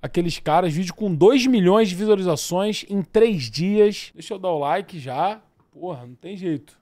Aqueles caras, vídeo com 2 milhões de visualizações em 3 dias. Deixa eu dar o like já. Porra, não tem jeito.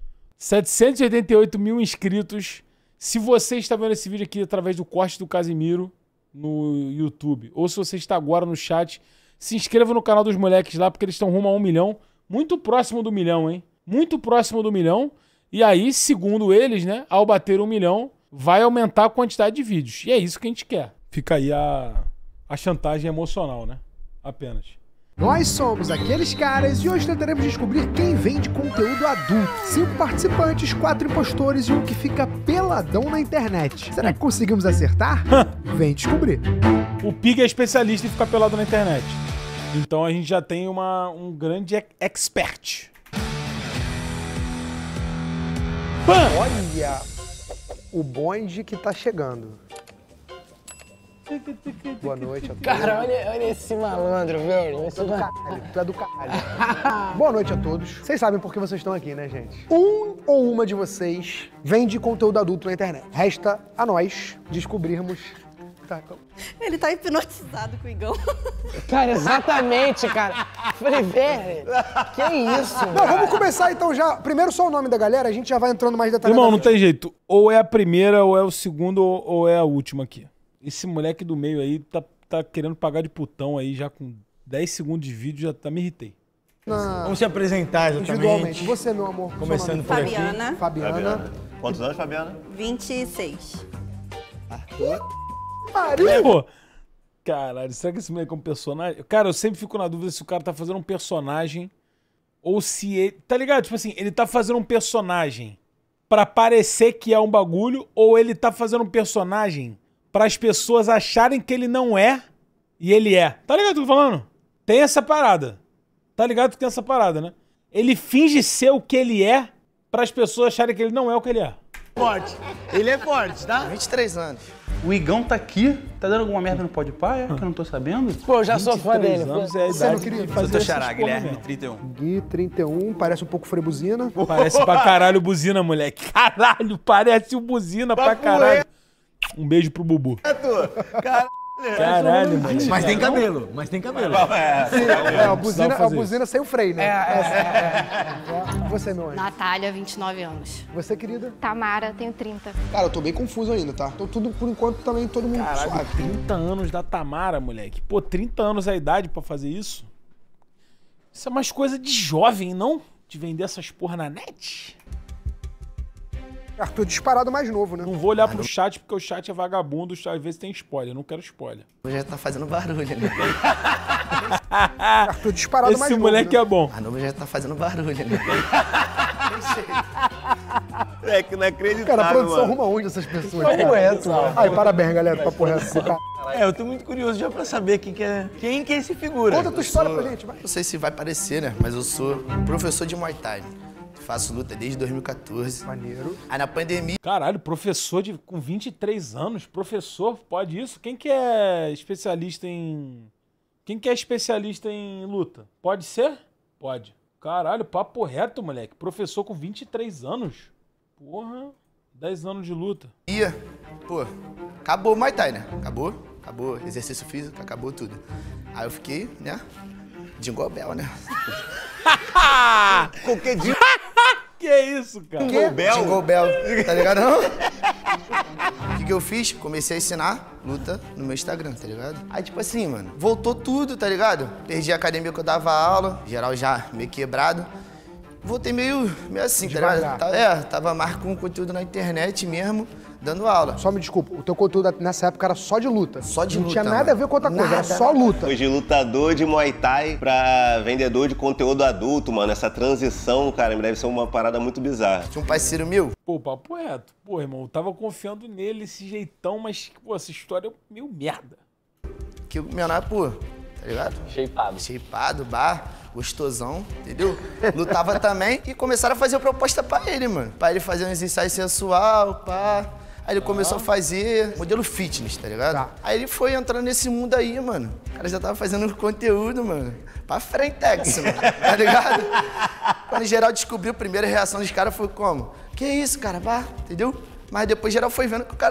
788 mil inscritos. Se você está vendo esse vídeo aqui através do corte do Casimiro no YouTube, ou se você está agora no chat, se inscreva no canal dos moleques lá, porque eles estão rumo a 1 milhão. Muito próximo do milhão, hein? Muito próximo do milhão. E aí, segundo eles, né, ao bater 1 milhão, vai aumentar a quantidade de vídeos. E é isso que a gente quer. Fica aí a chantagem emocional, né? Apenas. Nós somos aqueles caras e hoje tentaremos descobrir quem vende conteúdo adulto. 5 participantes, 4 impostores e um que fica peladão na internet. Será que conseguimos acertar? Vem descobrir. O Pig é especialista em ficar pelado na internet. Então a gente já tem um grande expert. Pam! Olha o bonde que tá chegando. Boa noite a todos. Cara, olha esse malandro, velho. Esse Tu é do caralho. Boa noite a todos. Vocês sabem por que vocês estão aqui, né, gente? Um ou uma de vocês vende conteúdo adulto na internet. Resta a nós descobrirmos... Tá, Ele tá hipnotizado com o Igão. Cara, exatamente, cara. Falei, velho, que isso, Não, vamos começar então já. Primeiro só o nome da galera, a gente já vai entrando mais detalhadamente. Irmão, não tem jeito. Ou é a primeira, ou é o segundo, ou é a última aqui. Esse moleque do meio aí tá querendo pagar de putão aí já com 10 segundos de vídeo, já tá me irritei. Vamos se apresentar exatamente. Individualmente. Você, meu amor. Começando por aqui. Fabiana, Fabiana. Quantos anos, Fabiana? 26. Pô, caralho, será que esse moleque é um personagem? Cara, eu sempre fico na dúvida se o cara tá fazendo um personagem ou se ele... Tá ligado? Tipo assim, ele tá fazendo um personagem pra parecer que é um bagulho ou ele tá fazendo um personagem para as pessoas acharem que ele não é e ele é. Tá ligado o que eu tô falando? Tem essa parada. Tá ligado que tem essa parada, né? Ele finge ser o que ele é para as pessoas acharem que ele não é o que ele é. Forte. Ele é forte, tá? 23 anos. O Igão tá aqui, tá dando alguma merda no Podpah, é? Que eu não tô sabendo? Pô, eu já sou fã 23 dele. anos é a Você idade não queria- de Sou fazer Teu essas xará, porra Guilherme, um. mesmo. 31. Gui, 31, parece um pouco freio buzina. Parece pra caralho buzina, moleque. Caralho, parece o buzina pra caralho. Um beijo pro Bubu. Caralho, mano. Mas tem cabelo, mas tem cabelo. É, a precisava buzina, fazer a buzina sem o freio, né? Você, meu anjo. Natália, 29 anos. Você, querida? Tamara, tenho 30. Cara, eu tô bem confuso ainda, tá? Então tudo, por enquanto, também todo mundo Caralho, suave. 30 anos da Tamara, moleque. Pô, 30 anos é a idade pra fazer isso? Isso é mais coisa de jovem, não? De vender essas porra na net? Arthur disparado mais novo, né? Não vou olhar pro chat, porque o chat é vagabundo, às vezes tem spoiler. Eu não quero spoiler. Já tá fazendo barulho, né? Arthur disparado mais Esse novo, moleque né? é bom. A Nova já tá fazendo barulho, né? É que não acredito. Cara, a produção arruma onde essas pessoas? Cara? Ai, parabéns, galera, papo reto. Eu tô muito curioso já pra saber quem que é esse figura. Conta a tua história pra gente, vai. Não sei se vai parecer, né? Mas eu sou professor de Muay Thai. Faço luta desde 2014. Maneiro. Aí na pandemia... Caralho, professor com 23 anos, professor, pode isso? Quem que é especialista em... Quem que é especialista em luta? Pode ser? Pode. Caralho, papo reto, moleque. Professor com 23 anos. Porra, 10 anos de luta. Pô, acabou o Muay Thai, né? Acabou exercício físico, acabou tudo. Aí eu fiquei, né? Jingle Bell, né? Qualquer dia. Que isso, cara? Jingle Bell, tá ligado não? O que eu fiz? Comecei a ensinar luta no meu Instagram, tá ligado? Aí, tipo assim, mano, voltou tudo, tá ligado? Perdi a academia que eu dava aula, geral já meio quebrado. Voltei meio assim, tá ligado? Tava mais com conteúdo na internet mesmo, dando aula. Só me desculpa, o teu conteúdo nessa época era só de luta. Só de Não luta, tinha nada mano. a ver com outra coisa, era Nada. só luta. Foi de lutador de Muay Thai pra vendedor de conteúdo adulto, mano. Essa transição, cara, deve ser uma parada muito bizarra. Tinha um parceiro meu. Pô, papo reto. Pô, irmão, eu tava confiando nele, esse jeitão, mas, pô, essa história é meio merda. Que o menor, pô, tá ligado? Shapeado, gostosão, entendeu? Lutava também e começaram a fazer proposta pra ele, mano. Pra ele fazer uns ensaios sensual, pá. Aí ele começou a fazer modelo fitness, tá ligado? Tá. Aí ele foi entrando nesse mundo aí, mano. O cara já tava fazendo conteúdo, mano. Pra frentex, mano, tá ligado? Quando geral descobriu, a primeira reação dos caras foi como? Que isso, cara? Pá, entendeu? Mas depois geral foi vendo que o cara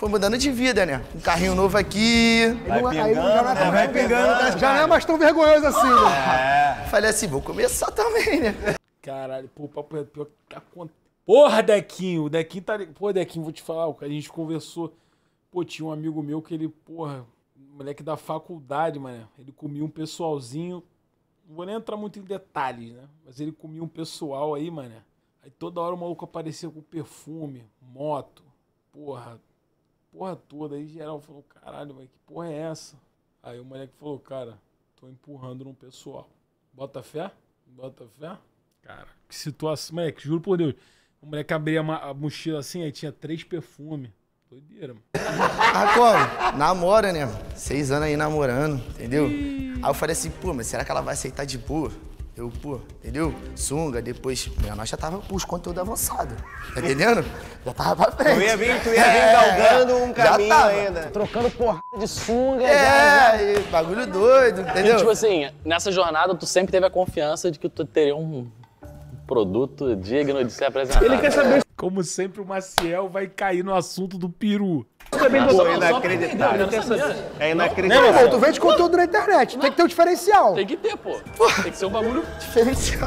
foi mudando de vida, né? Um carrinho novo aqui. Vai pingando. Já não é mais tão vergonhoso assim, né? Falei assim, vou começar também, né? Caralho, pô, papo reto, pior que acontece. Porra, Dequinho, o Dequinho tá... Pô, Dequinho, vou te falar, a gente conversou. Pô, tinha um amigo meu que ele, porra, moleque da faculdade, mano. Ele comia um pessoalzinho. Não vou nem entrar muito em detalhes, né? Mas ele comia um pessoal aí, mano. Aí toda hora o maluco aparecia com perfume, moto, porra toda. Aí geral falou, caralho, mas que porra é essa? Aí o moleque falou, cara, tô empurrando num pessoal. Bota fé? Bota fé? Cara, que situação, moleque, juro por Deus. O moleque abria a mochila assim, aí tinha 3 perfumes. Doideira, mano. Ah, como? Namora, né? 6 anos aí namorando, entendeu? Aí eu falei assim, pô, mas será que ela vai aceitar de boa? Eu, pô, entendeu? Sunga, depois, nós já tava com os conteúdos avançados, tá entendendo? Já tava pra frente. Tu ia vir galgando um caminho ainda. Trocando porrada de sunga. E bagulho doido, entendeu? E, tipo assim, nessa jornada tu sempre teve a confiança de que tu teria um produto digno de ser apresentado. Ele quer saber. Como sempre, o Maciel vai cair no assunto do peru. Pô, inacreditável. É inacreditável. Pô, tu vende conteúdo na internet, tem que ter um diferencial. Tem que ter, pô. Tem que ser um bagulho... Diferencial.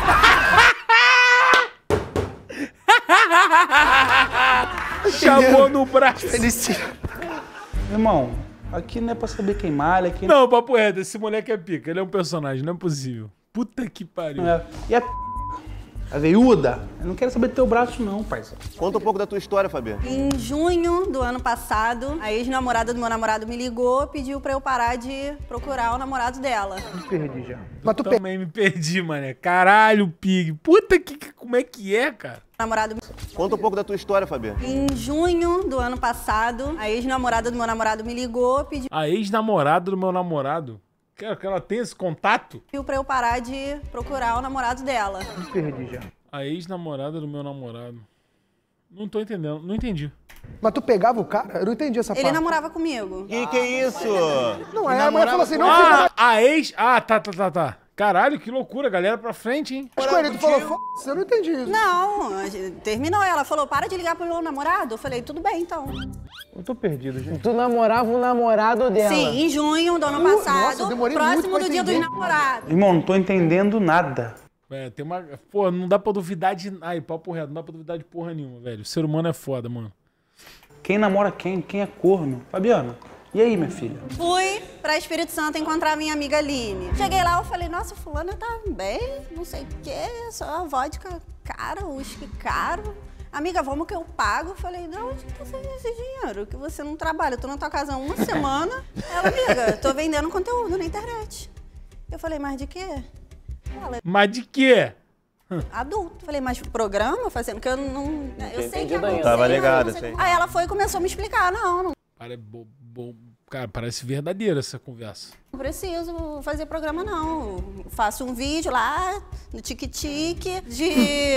Chamou no braço. Irmão, aqui não é pra saber quem malha, aqui Não, papo reto, esse moleque é pica. Ele é um personagem, não é possível. Puta que pariu. é. E a veiuda? Eu não quero saber do teu braço não, parceiro. Conta um pouco da tua história, Fabiano. Em junho do ano passado, a ex-namorada do meu namorado me ligou, pediu pra eu parar de procurar o namorado dela. Me perdi já. Mas tu Também me perdi, mané. Caralho, Pig. Puta que... Como é que é, cara? Namorado... Conta um pouco da tua história, Fabiano. Em junho do ano passado, a ex-namorada do meu namorado me ligou, pediu A ex-namorada do meu namorado. Quero que ela tenha esse contato. pra eu parar de procurar o namorado dela. Me perdi já. A ex-namorada do meu namorado. Não tô entendendo. Não entendi. Mas tu pegava o cara? Eu não entendi essa Ele parte. namorava comigo. Que é isso? Não, é, a mulher falou assim, não fica mais A ex... Ah, tá. Caralho, que loucura. Galera pra frente, hein? com ele. Tu falou, foda-se, eu não entendi isso. Não, a gente terminou. Ela falou, para de ligar pro meu namorado. Eu falei, tudo bem, então. Eu tô perdido, gente. Tu namorava o namorado dela. Sim, em junho do ano passado, nossa, eu demorei muito próximo pra do dia dos entender. namorados. Irmão, não tô entendendo nada. É, tem uma... Pô, não dá pra duvidar de... Ai, papo reto. Não dá pra duvidar de porra nenhuma, velho. O ser humano é foda, mano. Quem namora quem? Quem é corno? Fabiano, e aí, minha filha? Fui pra Espírito Santo encontrar minha amiga Aline. Cheguei lá, eu falei, nossa, fulana tá bem, não sei o quê, só vodka cara, uísque caro. Amiga, vamos que eu pago. Eu falei, de onde que tá saindo esse dinheiro? Que você não trabalha, eu tô na tua casa há uma semana. Ela, amiga, tô vendendo conteúdo na internet. Eu falei, mas de quê? Ela, Mas de quê? adulto. Falei, mas programa fazendo? Que eu não... Eu sei que é entendido ainda. Tava sei, ligado, não sei. sei. Aí ela foi e começou a me explicar, não Cara, parece verdadeira essa conversa. Não preciso fazer programa, não. Faço um vídeo lá no Tic-Tic de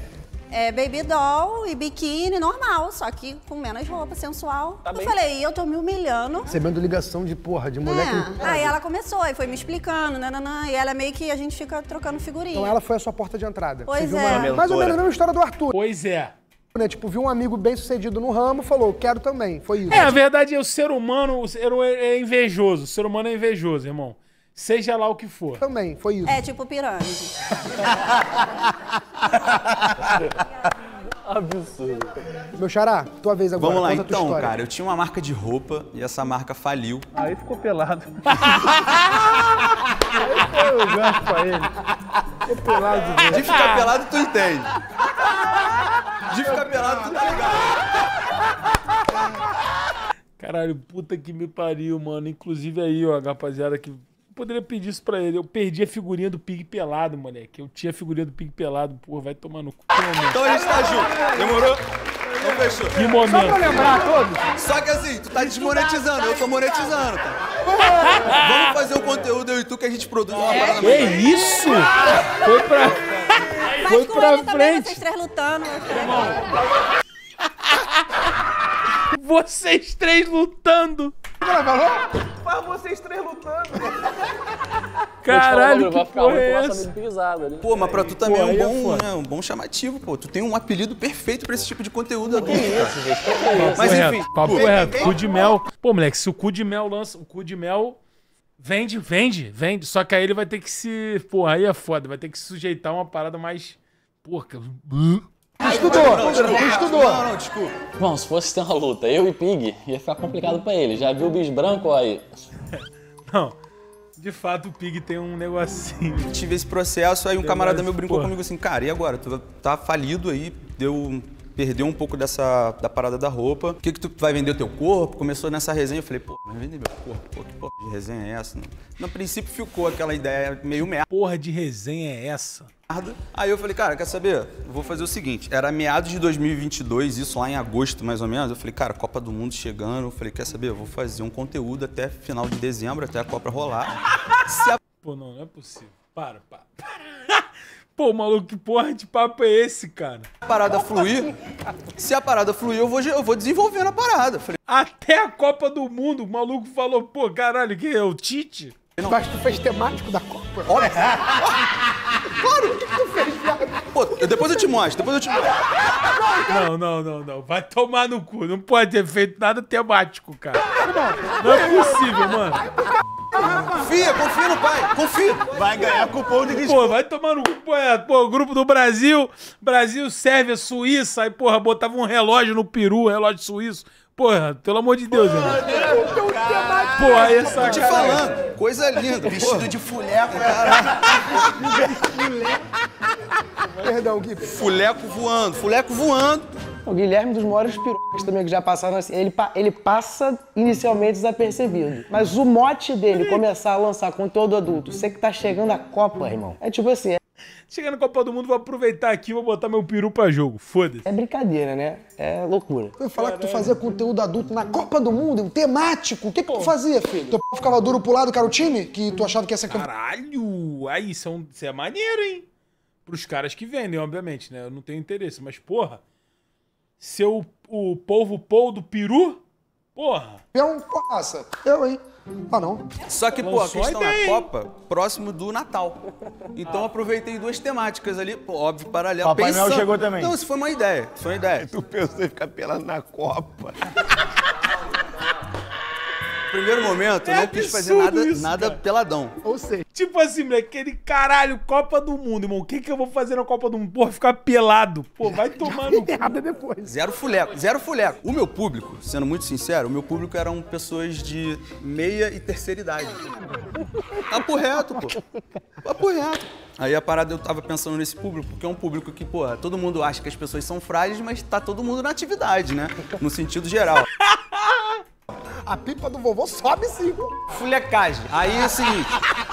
baby doll e biquíni normal, só que com menos roupa, sensual. Eu falei, eu tô me humilhando. Recebendo ligação de porra, de mulher que... Aí ela começou, aí foi me explicando, nananã, e ela meio que a gente fica trocando figurinha. Então ela foi a sua porta de entrada. Pois Você viu é. mais ou menos a mesma história do Arthur, Pois é. né? Tipo, viu um amigo bem sucedido no ramo, falou, quero também. Foi isso. É, a verdade é o ser humano é invejoso. O ser humano é invejoso, irmão. Seja lá o que for. Também, foi isso. É tipo pirâmide. Absurdo. Meu xará, tua vez agora. Vamos lá, conta a tua então, história. cara. Eu tinha uma marca de roupa e essa marca faliu. Aí ficou pelado. Aí foi o gancho pra ele. Ficou pelado de De ficar pelado, tu entende. De ficar pelado, tu tá ligado. Caralho, puta que me pariu, mano. Inclusive aí, ó, rapaziada, que poderia pedir isso pra ele. Eu perdi a figurinha do Pig pelado, moleque. Eu tinha a figurinha do Pig pelado. Porra, vai tomar no cu. Então a gente tá junto. Demorou? Então fechou. Que momento. Só pra lembrar todos. Só que assim, tu tá desmonetizando, eu tô monetizando, tá? Vamos fazer o conteúdo, eu e tu, que a gente produz uma parada Que mais. isso? Foi pra... Mas Foi com pra ele também, frente. vocês três lutando. Vocês três lutando. Mas vocês três lutando. Caralho, vai que ficar porra ruim é com o essa? orçamento pisado ali. Pô, mas pra tu também Pô, aí é é um bom, foda. né, um bom chamativo, pô. Tu tem um apelido perfeito pra esse tipo de conteúdo aqui. Isso, gente, que é isso? Mas Correto, enfim, papo pô, reto. Cu de mel. Pô, moleque, se o cu de mel lança... O cu de mel vende. Só que aí ele vai ter que se... Porra, aí é foda. Vai ter que se sujeitar a uma parada mais... Porra, Estudou. Não, desculpa. Bom, se fosse ter uma luta, eu e Pig, ia ficar complicado pra ele. Já viu o bicho branco aí? Não. De fato, o Pig tem um negocinho. Tive esse processo, aí um camarada meu brincou Porra. comigo assim, cara, e agora? Tu tá falido aí, perdeu um pouco da parada da roupa. O que tu vai vender o teu corpo? Começou nessa resenha, eu falei, pô, vai vender meu corpo? Pô, que porra de resenha é essa? No princípio ficou aquela ideia meio merda. Porra de resenha é essa? Aí eu falei, cara, quer saber? Eu vou fazer o seguinte, era meados de 2022, isso lá em agosto mais ou menos. Eu falei, cara, Copa do Mundo chegando. Eu falei, quer saber? Eu vou fazer um conteúdo até final de dezembro, até a Copa rolar. Se a Pô, não é possível. Para. Pô, maluco, que porra de papo é esse, cara? parada fluir, eu vou desenvolvendo a parada. Eu falei, Até a Copa do Mundo, o maluco falou, pô, caralho, que é o Tite? Mas tu fez temático da Copa? óbvio. Claro, o que tu fez, viado? Pô, depois eu te mostro. Não. Vai tomar no cu. Não pode ter feito nada temático, cara. Não é possível, mano. Confia no pai, confia. Vai ganhar cupom de desconto. Pô, vai tomar no cu. Pô, o grupo do Brasil, Sérvia, Suíça, aí, porra, botava um relógio no peru, relógio suíço. Porra, pelo amor de Deus, irmão. Porra, aí essa Tô te falando, coisa linda. Vestido de fuleco, caralho. Perdão, Gui. Fuleco voando. O Guilherme, dos maiores pirocas também que já passaram assim, ele passa inicialmente desapercebido. Mas o mote dele começar a lançar conteúdo adulto, você que tá chegando à Copa, irmão, é tipo assim, Chegando na Copa do Mundo, vou aproveitar aqui e vou botar meu peru pra jogo. Foda-se. é brincadeira, né? É loucura. Eu ia falar que tu fazia conteúdo adulto na Copa do Mundo, temático. O que tu fazia, filho? Teu p ficava duro pro lado, cara, o time? Que tu achava que ia ser campeão? Caralho! Aí, isso é maneiro, hein? Pros caras que vendem, obviamente, né? Eu não tenho interesse, mas, porra, ser o polvo do peru, porra. Nossa, eu, hein? Ah, não. Só que, pô, a Lançou questão a ideia, da hein? Copa, próximo do Natal. Então eu aproveitei duas temáticas ali, pô, óbvio, paralelo. Papai Noel chegou também. Não, isso foi uma ideia. Tu pensou em ficar pelado na Copa. Primeiro momento, eu É não quis fazer absurdo isso, nada cara. peladão. Ou seja, Tipo assim, moleque, aquele caralho, Copa do Mundo, irmão. O que eu vou fazer na Copa do Mundo? Porra, ficar pelado. Pô, vai tomar no cu. errada depois. Zero fuleco. O meu público, sendo muito sincero, o meu público eram pessoas de meia e terceira idade. Papo reto, pô. Papo reto. Aí a parada eu tava pensando nesse público, porque é um público que, pô, todo mundo acha que as pessoas são frágeis, mas tá todo mundo na atividade, né? No sentido geral. A pipa do vovô sobe sim. Fulecagem. Aí é o seguinte.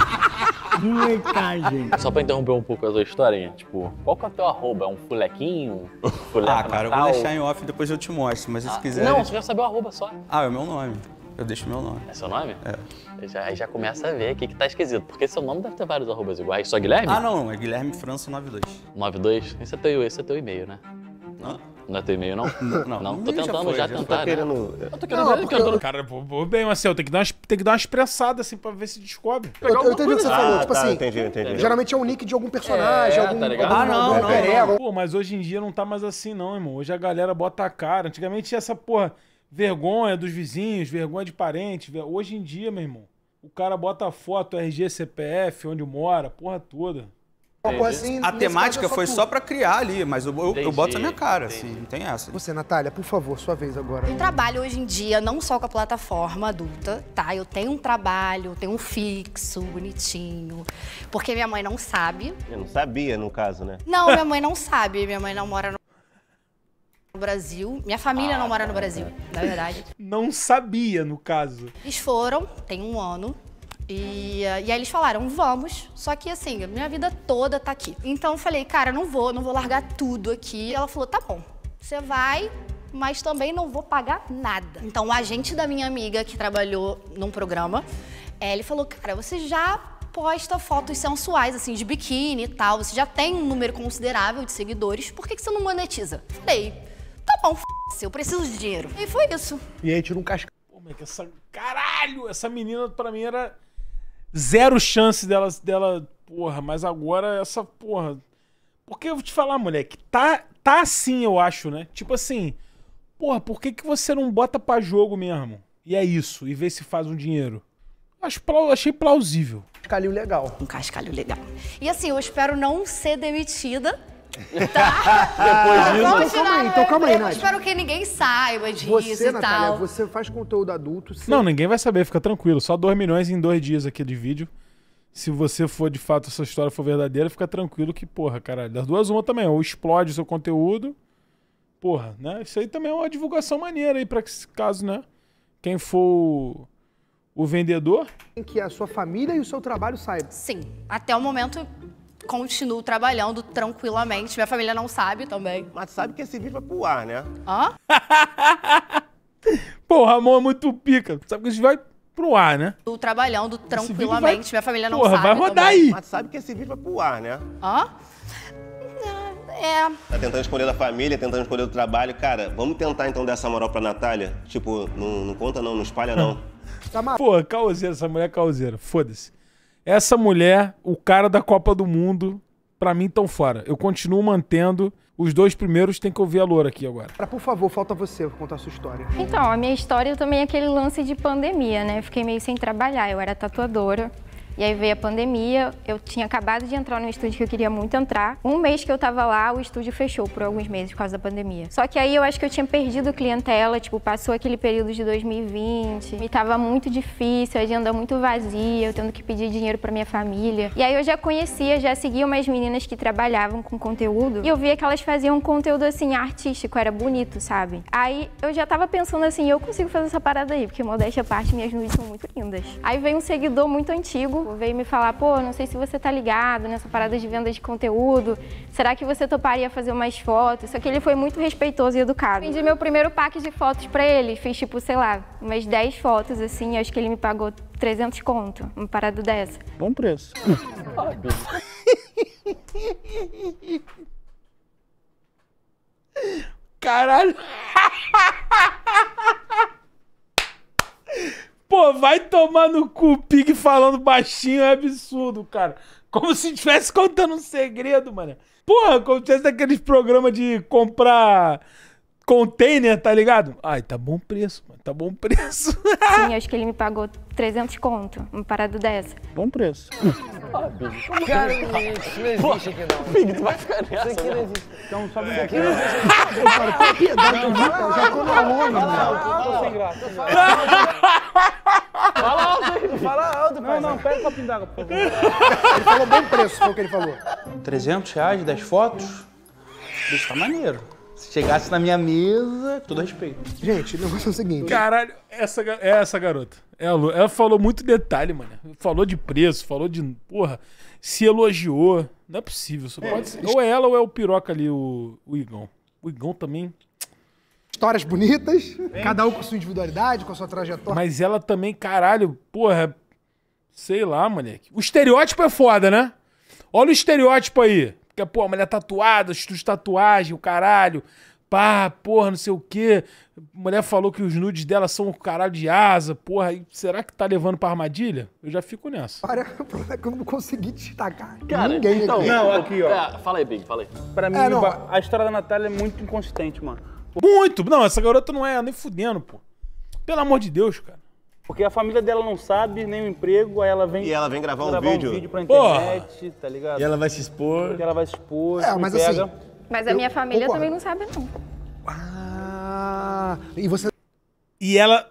Só pra interromper um pouco a sua historinha, tipo, qual que é o teu arroba? É um fulequinho? Fuleco Ah, cara, eu vou Natal? deixar em off, depois eu te mostro, mas se quiser... Não, só quero saber o arroba só. Ah, é o meu nome. Eu deixo meu nome. É seu nome? É. Aí já começa a ver aqui que tá esquisito, porque seu nome deve ter vários arrobas iguais. Só Guilherme? Ah, não, é Guilherme França 92. 92? Esse é teu e-mail, né? Hã? Não é teu e-mail, não? Não, Tô já tentando foi, já já tentar, Tá né? querendo... Eu tô querendo ver, porque eu tô... Cara, pô, bem, Marcelo, tem que dar uma expressada assim pra ver se descobre. Eu entendi o que você falou. Tipo assim, entendi. geralmente é o nick de algum personagem, algum... tá ligado? algum Ah, não. alter ego. Pô, mas hoje em dia não tá mais assim, não, irmão. Hoje a galera bota a cara. Antigamente tinha essa, porra, vergonha dos vizinhos, vergonha de parentes. Hoje em dia, meu irmão, o cara bota a foto, RG, CPF, onde mora, porra toda. Uma coisa assim, A nesse temática caso é foi tu. só pra criar ali, mas eu boto a minha cara, Entendi. assim, não tem essa. Você, Natália, por favor, sua vez agora. Eu trabalho hoje em dia não só com a plataforma adulta, tá? Eu tenho um trabalho, tenho um fixo, bonitinho, porque minha mãe não sabe. Eu não sabia, no caso, né? Não, minha mãe não sabe, minha mãe não mora no Brasil, minha família não mora no Brasil, na verdade. Não sabia, no caso. Eles foram, tem um ano, e aí eles falaram, vamos, só que assim, minha vida toda tá aqui. Então eu falei, cara, não vou largar tudo aqui. E ela falou, tá bom, você vai, mas também não vou pagar nada. Então o agente da minha amiga, que trabalhou num programa, ele falou, cara, você já posta fotos sensuais, assim, de biquíni e tal, você já tem um número considerável de seguidores, por que você não monetiza? Falei, tá bom, eu preciso de dinheiro. E foi isso. E aí tira um cascão. Pô, mas essa menina pra mim era Zero chance dela... Porra, mas agora essa porra... Porque eu vou te falar, moleque, tá assim, eu acho, né? Tipo assim, porra, por que você não bota pra jogo mesmo? E é isso, e vê se faz um dinheiro. Achei plausível. Cascalho legal. Um cascalho legal. E assim, eu espero não ser demitida. Tá? Depois disso... Então calma aí, Eu Nath. espero que ninguém saiba disso Você, e Natália, tal. você faz conteúdo adulto. Não, ninguém vai saber, fica tranquilo. Só 2 milhões em 2 dias aqui de vídeo. Se você for, de fato, essa história for verdadeira, fica tranquilo que, porra, caralho, das duas uma também. Ou explode o seu conteúdo, porra, né? Isso aí também é uma divulgação maneira aí pra esse caso, né? Quem for o vendedor... Em que a sua família e o seu trabalho saibam. Sim, até o momento continuo trabalhando tranquilamente. Minha família não sabe também. Mas sabe que esse vídeo vai pro ar, né? Hã? Pô, o Ramon é muito pica. Sabe que isso vai pro ar, né? Tô trabalhando tranquilamente. vai- Minha família não Porra, sabe vai rodar também. aí. Mas sabe que esse vídeo vai pro ar, né? Hã? É. Tá tentando escolher da família, tentando escolher do trabalho. Cara, vamos tentar então dar essa moral pra Natália? Tipo, não conta não, não espalha não. Pô, causeira, essa mulher é causeira. Foda-se. Essa mulher, o cara da Copa do Mundo, pra mim, tão fora. Eu continuo mantendo. Os 2 primeiros tem que ouvir a Loura aqui agora. Por favor, falta você contar a sua história. Então, a minha história também é aquele lance de pandemia, né? Eu fiquei meio sem trabalhar, eu era tatuadora. E aí veio a pandemia, eu tinha acabado de entrar num estúdio que eu queria muito entrar. Um mês que eu tava lá, o estúdio fechou por alguns meses por causa da pandemia. Só que aí eu acho que eu tinha perdido clientela, tipo, passou aquele período de 2020. E tava muito difícil, a agenda muito vazia, eu tendo que pedir dinheiro pra minha família. E aí eu já conhecia, já seguia umas meninas que trabalhavam com conteúdo. E eu via que elas faziam um conteúdo, assim, artístico, era bonito, sabe? Aí eu já tava pensando assim, eu consigo fazer essa parada aí, porque modéstia à parte, minhas nudes são muito lindas. Aí veio um seguidor muito antigo, veio me falar, pô, não sei se você tá ligado nessa parada de venda de conteúdo, será que você toparia fazer umas fotos? Só que ele foi muito respeitoso e educado. Vendi meu primeiro pack de fotos pra ele, fiz tipo, sei lá, umas 10 fotos assim, acho que ele me pagou 300 conto, uma parada dessa. Bom preço. Caralho! Pô, vai tomar no cu, Pig falando baixinho é absurdo, cara. Como se estivesse contando um segredo, mano. Porra, como se tivesse aqueles programas de comprar container, tá ligado? Ai, tá bom preço, mano, tá bom preço. Sim, acho que ele me pagou 300 conto, uma parada dessa. Bom preço. Cara, não existe aqui não. Pig, tu vai ficar nessa, Isso aqui não não. existe. Então sobe um Isso aqui pouquinho. não existe. Eu já tô na onda, Tô sem graça. Fala alto aí. Fala alto, pai. Não, pega um copinho d'água, por favor. Ele falou bom preço, foi o que ele falou. R$300, 10 fotos. Bicho, tá maneiro. Se chegasse na minha mesa, todo respeito. Gente, o negócio é o seguinte. Caralho, essa garota. Ela falou muito detalhe, mano. Falou de preço, falou de... Porra, se elogiou. Não é possível, só pode ser. Ou é ela ou é o piroca ali, o Igão. O Igão também... Histórias bonitas, cada um com sua individualidade, com a sua trajetória. Mas ela também, caralho, porra, sei lá, moleque. O estereótipo é foda, né? Olha o estereótipo aí. Porque, pô, a mulher tatuada, estúdio de tatuagem, o caralho. Pá, porra, não sei o quê. A mulher falou que os nudes dela são o caralho de asa. Porra, e será que tá levando pra armadilha? Eu já fico nessa. Olha, o problema é que eu não consegui destacar. Cara, Ninguém então, aqui. Não, aqui, ó. Fala aí, Big, fala aí. Pra mim, não. a história da Natália é muito inconsistente, mano. Muito! Não, essa garota não é nem fudendo, pô. Pelo amor de Deus, cara. Porque a família dela não sabe nem o emprego, aí ela vem... E ela vem gravar um vídeo. um vídeo pra Porra. internet, tá ligado? E ela vai se expor. Que ela vai se expor, É, me mas pega. assim... Mas a minha família concordo. também não sabe, não. Ah, e você... E ela...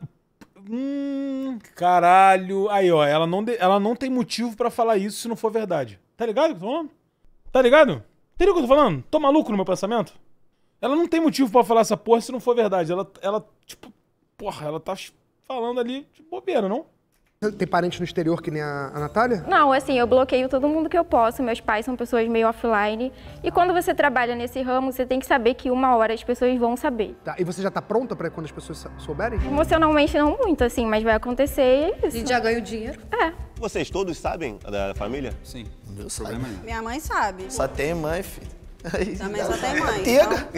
caralho. Aí, ó, ela não tem motivo pra falar isso se não for verdade. Tá ligado o que eu tô falando? Tá ligado? Entendeu o que eu tô falando? Tô maluco no meu pensamento? Ela não tem motivo pra falar essa porra se não for verdade. Ela tipo... Porra, ela tá falando ali de bobeira, não? Tem parente no exterior que nem a Natália? Não, assim, eu bloqueio todo mundo que eu posso. Meus pais são pessoas meio offline. E quando você trabalha nesse ramo, você tem que saber que uma hora as pessoas vão saber. Tá, e você já tá pronta pra quando as pessoas souberem? Emocionalmente não muito, assim, mas vai acontecer e é isso. E já ganho dinheiro? É. Vocês todos sabem da família? Sim. Meu Problema é. Minha mãe sabe. Só tem mãe, filho. Aí, Também só tem mãe. Tega.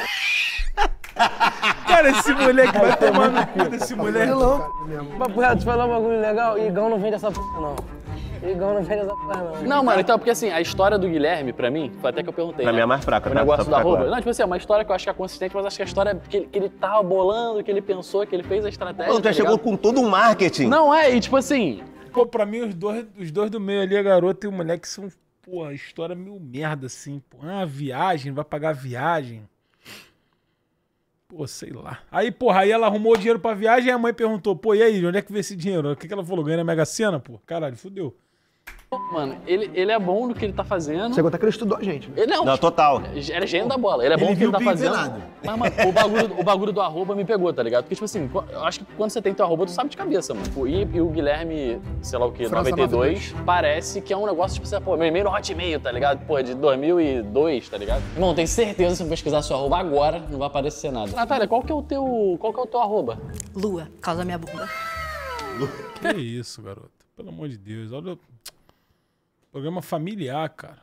Cara, esse moleque vai tomar no cu desse moleque. Papo reto, te falar um bagulho legal, Igão não vende essa p***, não. Igão não fez essa porra, não. Não, mano, então, porque assim, a história do Guilherme, pra mim, foi até que eu perguntei. Pra né? mim é mais fraca, O tá? negócio Só do pra arroba. claro. Não, tipo assim, é uma história que eu acho que é consistente, mas acho que a história que ele tava bolando, que ele pensou, que ele fez a estratégia. Pô, tu já chegou com todo um marketing. Não, e tipo assim. Pô, pra mim, os dois do meio ali, a garota e o moleque, são, pô, história meio merda, assim. Pô, viagem, vai pagar viagem. Pô, sei lá. Aí, porra, aí ela arrumou o dinheiro pra viagem e a mãe perguntou, pô, e aí, onde é que veio esse dinheiro? O que ela falou? Ganha na Mega Sena, pô? Caralho, fudeu. Mano, ele é bom no que ele tá fazendo. Você conta que ele estudou a gente, né? Ele Não, total. Era gênio da bola. Ele é bom no que ele tá fazendo. Mas, mano, o bagulho do arroba me pegou, tá ligado? Porque, tipo assim, eu acho que quando você tem teu arroba, tu sabe de cabeça, mano. E o Guilherme, sei lá o que, França 92, parece que é um negócio, tipo assim, pô, meio no Hotmail, tá ligado? Pô, de 2002, tá ligado? Irmão, tenho certeza que se eu pesquisar seu arroba agora, não vai aparecer nada. Natália, qual que é o teu arroba? Lua, causa minha bunda. Que isso, garota. Pelo amor de Deus. Olha o programa familiar, cara.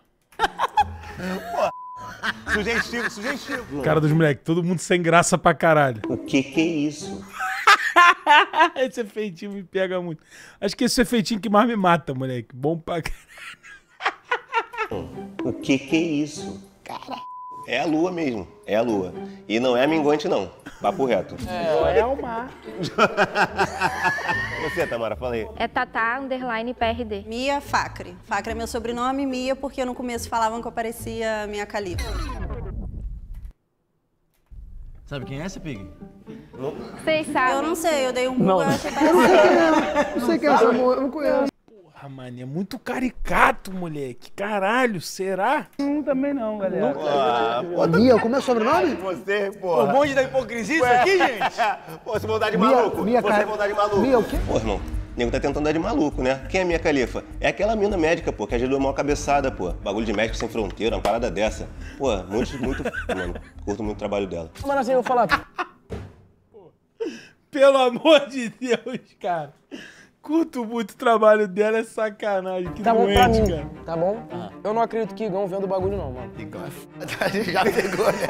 Sugestivo. Cara dos moleques, todo mundo sem graça pra caralho. O que é isso? Esse efeitinho me pega muito. Acho que esse efeitinho que mais me mata, moleque. Bom pra caralho. O que é isso? Cara. É a lua mesmo. É a lua. E não é minguante, não. Papo reto. É o mar. Você, Tamara, fala aí. É Tatá_PRD. Mia Facre. Facre é meu sobrenome, Mia, porque no começo falavam que eu parecia Mia Khalifa. Sabe quem é essa, Pig? Vocês sabem. Eu não sei, eu dei um Não. Google, achei parecido. Não sei quem é essa moça, eu não conheço. Porra, mano, é muito caricato, moleque. Caralho, será? Também não, galera. Mia, como é o sobrenome? Você, O porra. bonde da hipocrisia isso aqui, gente? Pô, você maldade de Mia- maluco. Mia Você Ca- é maldade de maluco. Mia o quê? Pô, irmão, o nego tá tentando dar de maluco, né? Quem é Mia Khalifa? É aquela mina médica, pô, que ajudou a maior cabeçada, pô. Bagulho de médico sem fronteira, uma parada dessa. Pô, muito, mano, curto muito o trabalho dela. Mano, assim, eu vou falar. Pelo amor de Deus, cara. Curto muito o trabalho dela, é sacanagem. Que Tá bom pra doente, mim, cara. tá bom? Eu não acredito que Igão vendo o bagulho não, mano. Já pegou, né?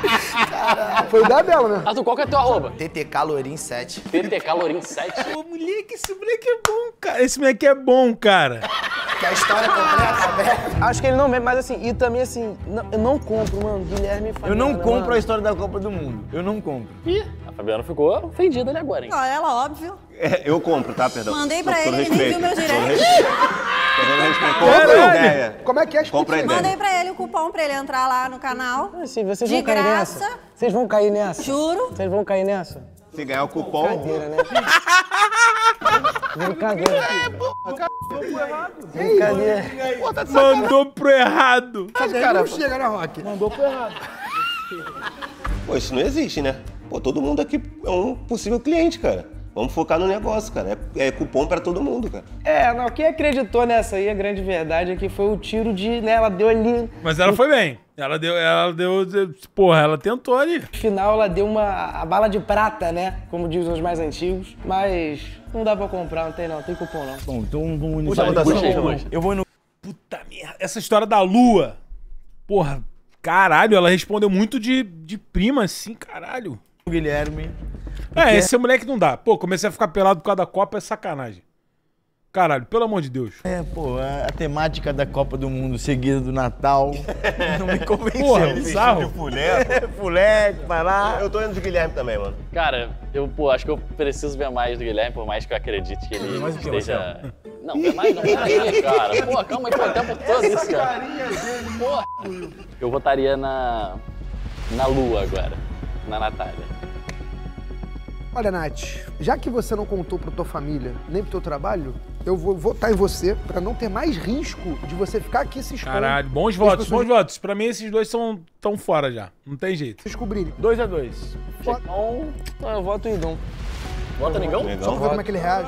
Foi ideia dela, né? Arthur, qual que é teu arroba? TTK Lorim 7. TTK Lorim 7. Pô, moleque, esse moleque é bom, cara. Esse moleque é bom, cara. Que a história completa, velho. Acho que ele não vê, mas assim, e também assim, eu não compro, mano. Guilherme Eu não Fabiano, compro a mano. história da Copa do Mundo. Eu não compro. Ih, a Fabiana ficou ofendida ali agora, hein? Ó, ela, óbvio. É, eu compro, tá? Perdão. Mandei pra Com todo ele, ele nem respeito. viu meu direct. Com todo respeito. Caralho. Compra a ideia. Como é que é? Compra a Explica. ideia. Mandei pra ele o cupom pra ele entrar lá no canal. Assim, vocês De vão cair graça. nessa? Vocês vão cair nessa? Juro. Vocês vão cair nessa? Se ganhar o cupom... Brincadeira, né? Brincadeira. Brincadeira. Pô, tá de sacanagem. Mandou pro errado. Cara, não chega, né, Rock? Mandou pro errado. Pô, isso não existe, né? Pô, todo mundo aqui é um possível cliente, cara. Vamos focar no negócio, cara. É cupom pra todo mundo, cara. Não, quem acreditou nessa aí, a grande verdade é que foi o tiro de, né, ela deu ali, Mas ela foi bem. Ela deu, porra, ela tentou ali. no final ela deu a bala de prata, né, como dizem os mais antigos, mas não dá pra comprar, não tem cupom não. Bom, então vamos Puxa a votação. Eu vou no... Puta merda. Essa história da lua. Porra, caralho, ela respondeu muito de prima, assim, caralho. Guilherme. Esse moleque não dá. Pô, comecei a ficar pelado por causa da Copa, é sacanagem. Caralho, pelo amor de Deus. Pô, a temática da Copa do Mundo seguida do Natal não me convenceu. Porra, bizarro. Fuleco, vai lá. Eu tô indo de Guilherme também, mano. Cara, acho que eu preciso ver mais do Guilherme, por mais que eu acredite que ele Mais o que, esteja... Não, ver mais não, peraí, cara. Pô, calma aí, pô, o tempo todo isso, cara. Porra. Eu votaria na Lua agora, na Natália. Olha, Nath, já que você não contou pra tua família, nem pro teu trabalho, eu vou votar em você pra não ter mais risco de você ficar aqui se expondo. Caralho, bons As votos, pessoas bons votos. Pra mim, esses dois tão fora já. Não tem jeito. descobrirem. 2-2. Então, eu voto em Igão. Vota no Igão? Só pra ver como é que ele reage.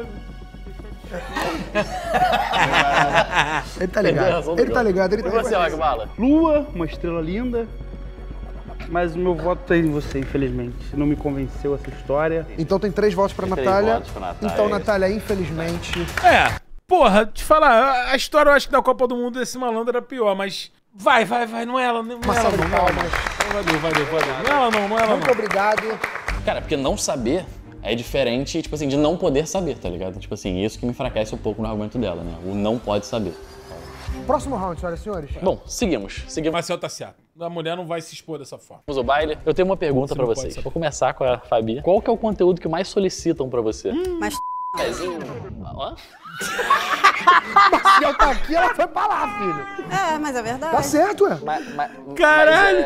Ele tá ligado. Ele tá ligado. Ele E tá você, ligado. Rock Bala? Lua, uma estrela linda. Mas o meu voto tá em você, infelizmente. Não me convenceu essa história. Então tem 3 votos pra Tem 3 Natália. votos pra Natália. Então, Natália, infelizmente. Porra, te falar, a história eu acho que da Copa do Mundo desse malandro era pior, mas vai, não é ela, não é Uma ela salva não. de palmas. Valeu. Não é ela não, Muito obrigado. Cara, porque não saber É diferente, tipo assim, de não poder saber, tá ligado? Tipo assim, isso que me enfraquece um pouco no argumento dela, né? O não pode saber. Próximo round, senhoras e senhores. Bom, seguimos. Marcel tá certo. A mulher não vai se expor dessa forma. Vamos ao baile. Eu tenho uma pergunta pra vocês. Vou começar com a Fabi. Qual que é o conteúdo que mais solicitam pra você? Mas Pezinho. Ó. Marcel tá aqui, ela foi pra lá, filho. É, mas é verdade. Tá certo, ué. Caralho!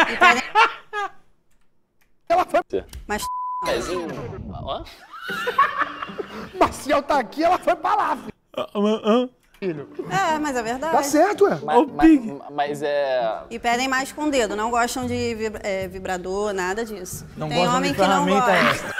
Ela foi... Mas Pezinho. Ó. Marcel tá aqui, ela foi pra lá, filho. É, mas é verdade. Tá certo, ué. Mas é... E pedem mais com o dedo, não gostam de vibrador, nada disso. Não Tem gostam homem de que não ferramenta gosta. extra.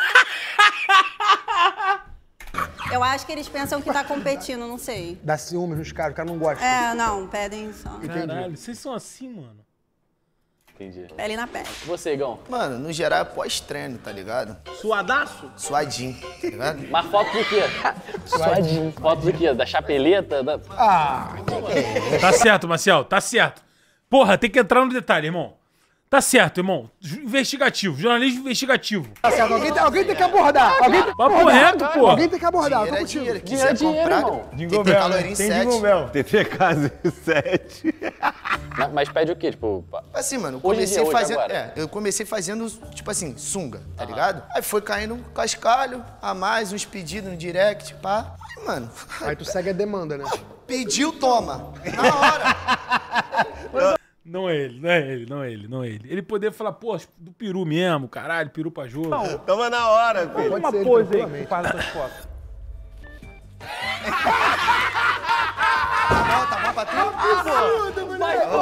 Eu acho que eles pensam que tá competindo, não sei. Dá ciúmes nos caras, o cara não gosta. É, não, pedem só. Caralho, vocês são assim, mano. Entendi. Pele na pele. Você, Igão? Mano, no geral é pós-treino, tá ligado? Suadaço? Suadinho, tá ligado? Mas foto do quê? Suadinho. Foto do quê? Da chapeleta? Da... Tá certo, Marcel, tá certo. Porra, tem que entrar no detalhe, irmão. Tá certo, irmão. Investigativo, jornalismo investigativo. Tá certo, alguém tem que abordar. Alguém tem que Papo abordar. reto, pô. Alguém tem que abordar, tô contigo. Dinheiro, Dinheiro é dinheiro, irmão. Jingle Bell, caloria 7. TTK 7. Mas pede o quê? Tipo, Assim, mano, Hoje em dia, hoje fazendo. agora. Eu comecei fazendo, tipo assim, sunga, tá ligado? Aí foi caindo um cascalho, a mais, uns pedidos no direct, pá. Aí, mano. Aí tu segue a demanda, né? Pediu, toma. Na hora. Não é ele, não é ele, não é ele, não é ele. Ele poderia falar, pô, do peru mesmo, caralho, peru pra jogo. Toma na hora, filho. Pode Uma ser, pose aí que tranquilamente. tu faz essas fotos. Tá bom pra tu?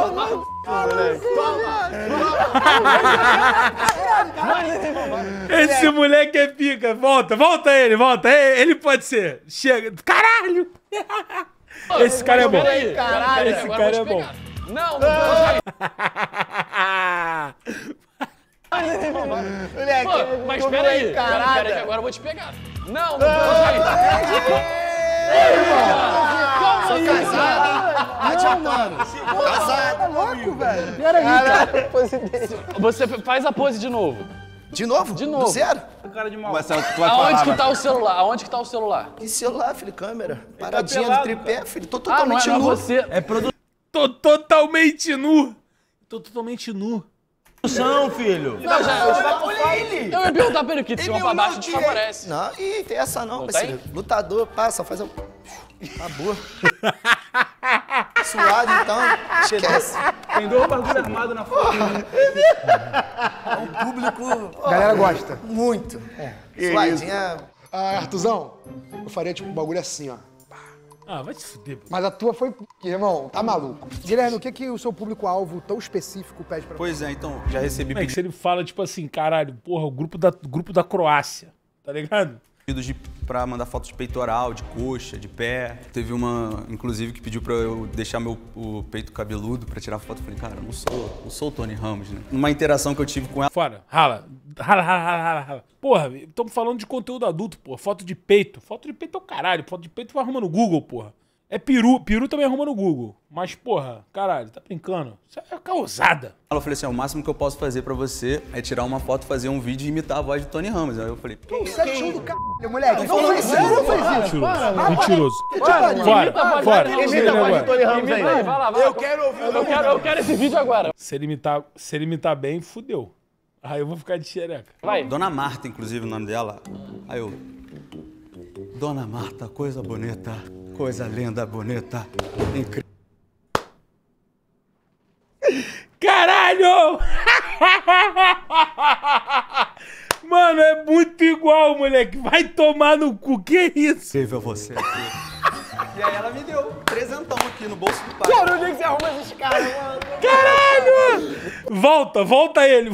Esse moleque é pica. Volta ele, volta. Ele pode ser. Chega. Caralho! Esse cara é bom. Esse cara é bom. Não, Pô, mas peraí, peraí que agora eu vou te pegar. Não, Sou casado. Adiantando. Casado. Tá louco, velho? Peraí, cara. Você faz a pose de novo. De novo? De novo. Do zero? Cara de mal. Marcelo, tu vai Aonde falar, que tá o celular? Aonde que tá o celular? Que celular, filho, câmera. Paradinha pelado, do tripé, filho. Tô Ah, não totalmente é nu. você. É produção, Tô totalmente nu. Tô totalmente nu. filho. Não, já, eu ia perguntar pra ele que tinha uma pra baixo te favorece. Não, ih, tem essa não, Não parceiro. tem? Lutador, passa, faz um... Acabou. Suado, então, esquece. Tem dois bagulho armado na foto. O público... A galera gosta. Muito. Suadinha... Ah, Artuzão, eu faria tipo um bagulho assim, ó. Ah, vai se fuder, pô. Mas a tua foi... Irmão, tá maluco. Guilherme, o que o seu público-alvo tão específico pede pra você? Pois é, então, já recebi Como é que se ele fala, tipo assim, caralho, porra, o grupo da Croácia, tá ligado? pedidos pra mandar fotos de peitoral, de coxa, de pé. Teve uma, inclusive, que pediu pra eu deixar o peito cabeludo pra tirar foto. Eu falei, cara, não sou o Tony Ramos, né? Numa interação que eu tive com ela... Fora, rala. Porra, estamos falando de conteúdo adulto, porra. Foto de peito. Foto de peito é o caralho. Foto de peito vai arrumar no Google, porra. É peru. Peru também arruma no Google. Mas, porra, caralho, tá brincando. Isso é causada. Eu falei assim, o máximo que eu posso fazer pra você é tirar uma foto, fazer um vídeo e imitar a voz de Tony Ramos. Aí eu falei, pô, Você é show do caralho, moleque. Não faz isso, não faz isso. Mentiroso. Fora. Imita a voz de Tony Ramos aí. Vai lá. Eu quero ouvir o Eu quero esse vídeo agora. Se ele imitar bem, fudeu. Aí eu vou ficar de xereca. Vai. Dona Marta, inclusive, o nome dela. Aí eu... Dona Marta, coisa bonita, coisa linda, bonita, incrível. Caralho! Mano, é muito igual, moleque. Vai tomar no cu. Que isso? Incrível você aqui. E aí ela me deu 300 aqui no bolso do pai. Cara, onde é que você arruma esses caras, mano? Caralho! Volta ele.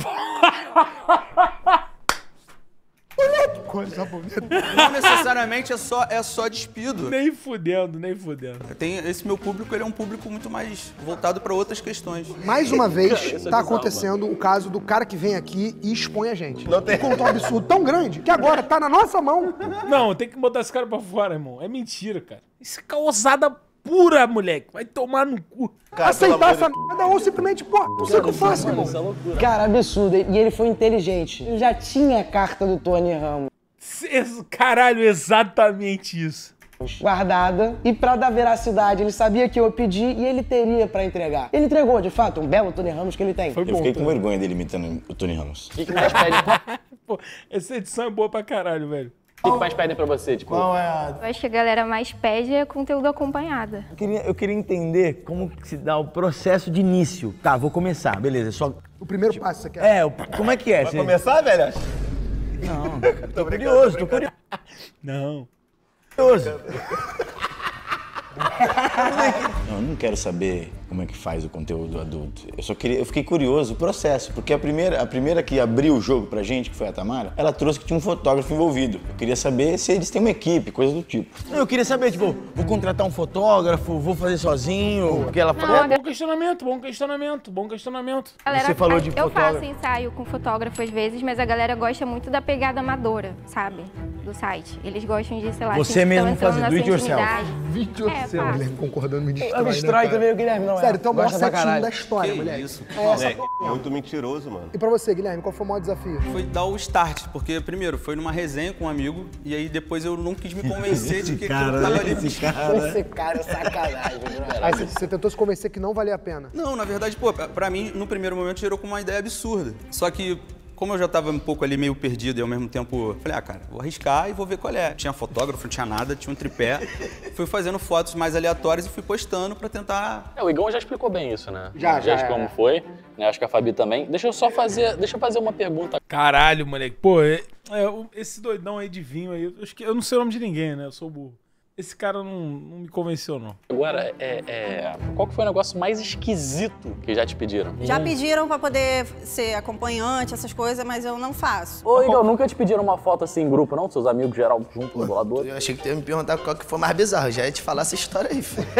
Coisa bonita. Não necessariamente é só despido. Nem fudendo. Esse meu público, ele é um público muito mais voltado para outras questões. Mais uma vez, tá acontecendo o caso do cara que vem aqui e expõe a gente. Não tem. Contou um absurdo tão grande que agora tá na nossa mão. Não, tem que botar esse cara pra fora, irmão. É mentira, cara. Isso é causada pura, moleque. Vai tomar no cu. Aceitar essa merda ou simplesmente, pô, não sei o que eu faço, irmão. Cara, absurdo. E ele foi inteligente. Ele já tinha a carta do Tony Ramos. Caralho, exatamente isso. Guardada. E pra dar veracidade, ele sabia que eu pedi e ele teria pra entregar. Ele entregou, de fato, um belo Tony Ramos que ele tem. Eu fiquei com vergonha dele imitando o Tony Ramos. O que mais pedem? Pô, essa edição é boa pra caralho, velho. O que mais pedem pra você? Tipo, Qual é a... Eu acho que a galera mais pede é conteúdo acompanhado. Eu queria entender como que se dá o processo de início. Tá, vou começar, beleza. Só... O primeiro passo, você quer? Como é que é? Vai começar, velho? Não, tô curioso. Não. Curioso. Eu não quero saber como é que faz o conteúdo adulto. Eu fiquei curioso o processo, porque a primeira que abriu o jogo pra gente, que foi a Tamara, ela trouxe que tinha um fotógrafo envolvido. Eu queria saber se eles têm uma equipe, coisa do tipo. Eu queria saber, tipo, vou contratar um fotógrafo, vou fazer sozinho, porque ela falou... Bom questionamento. Galera, Você falou de eu fotógrafo. faço ensaio com fotógrafo às vezes, mas a galera gosta muito da pegada amadora, sabe? Do site. Eles gostam de, sei lá... Você mesmo fazer na do it sua yourself. intimidade. Vídeo É, seu, faço. Guilherme concordando me destrói, Eu me destrói né, também o Guilherme, não é? Sério, então é o maior Gosta pra setinho caralho. da história, Que moleque. isso? Moleque, muito mentiroso, mano. E pra você, Guilherme, qual foi o maior desafio? Foi dar o start, porque primeiro foi numa resenha com um amigo e aí depois eu não quis me convencer de que aquilo tava ali. Esse cara é sacanagem, brother. Aí você tentou se convencer que não valia a pena. Não, na verdade, pô, pra mim, no primeiro momento, gerou com uma ideia absurda. Só que, como eu já tava um pouco ali meio perdido e ao mesmo tempo, falei, cara, vou arriscar e vou ver qual é. Tinha fotógrafo, não tinha nada, tinha um tripé. Fui fazendo fotos mais aleatórias e fui postando pra tentar... o Igão já explicou bem isso, né? Já. como foi, né? Acho que a Fabi também. Deixa eu fazer uma pergunta. Caralho, moleque. Pô, esse doidão aí de vinho aí, eu não sei o nome de ninguém, né? Eu sou burro. Esse cara não me convenceu, não. Agora, qual que foi o negócio mais esquisito que já te pediram? Já pediram pra poder ser acompanhante, essas coisas, mas eu não faço. Ô, Igão, nunca te pediram uma foto assim em grupo, não? Seus amigos geral junto, do lado do outro? Eu achei que tu ia me perguntar qual que foi mais bizarro. Eu já ia te falar essa história aí, filho.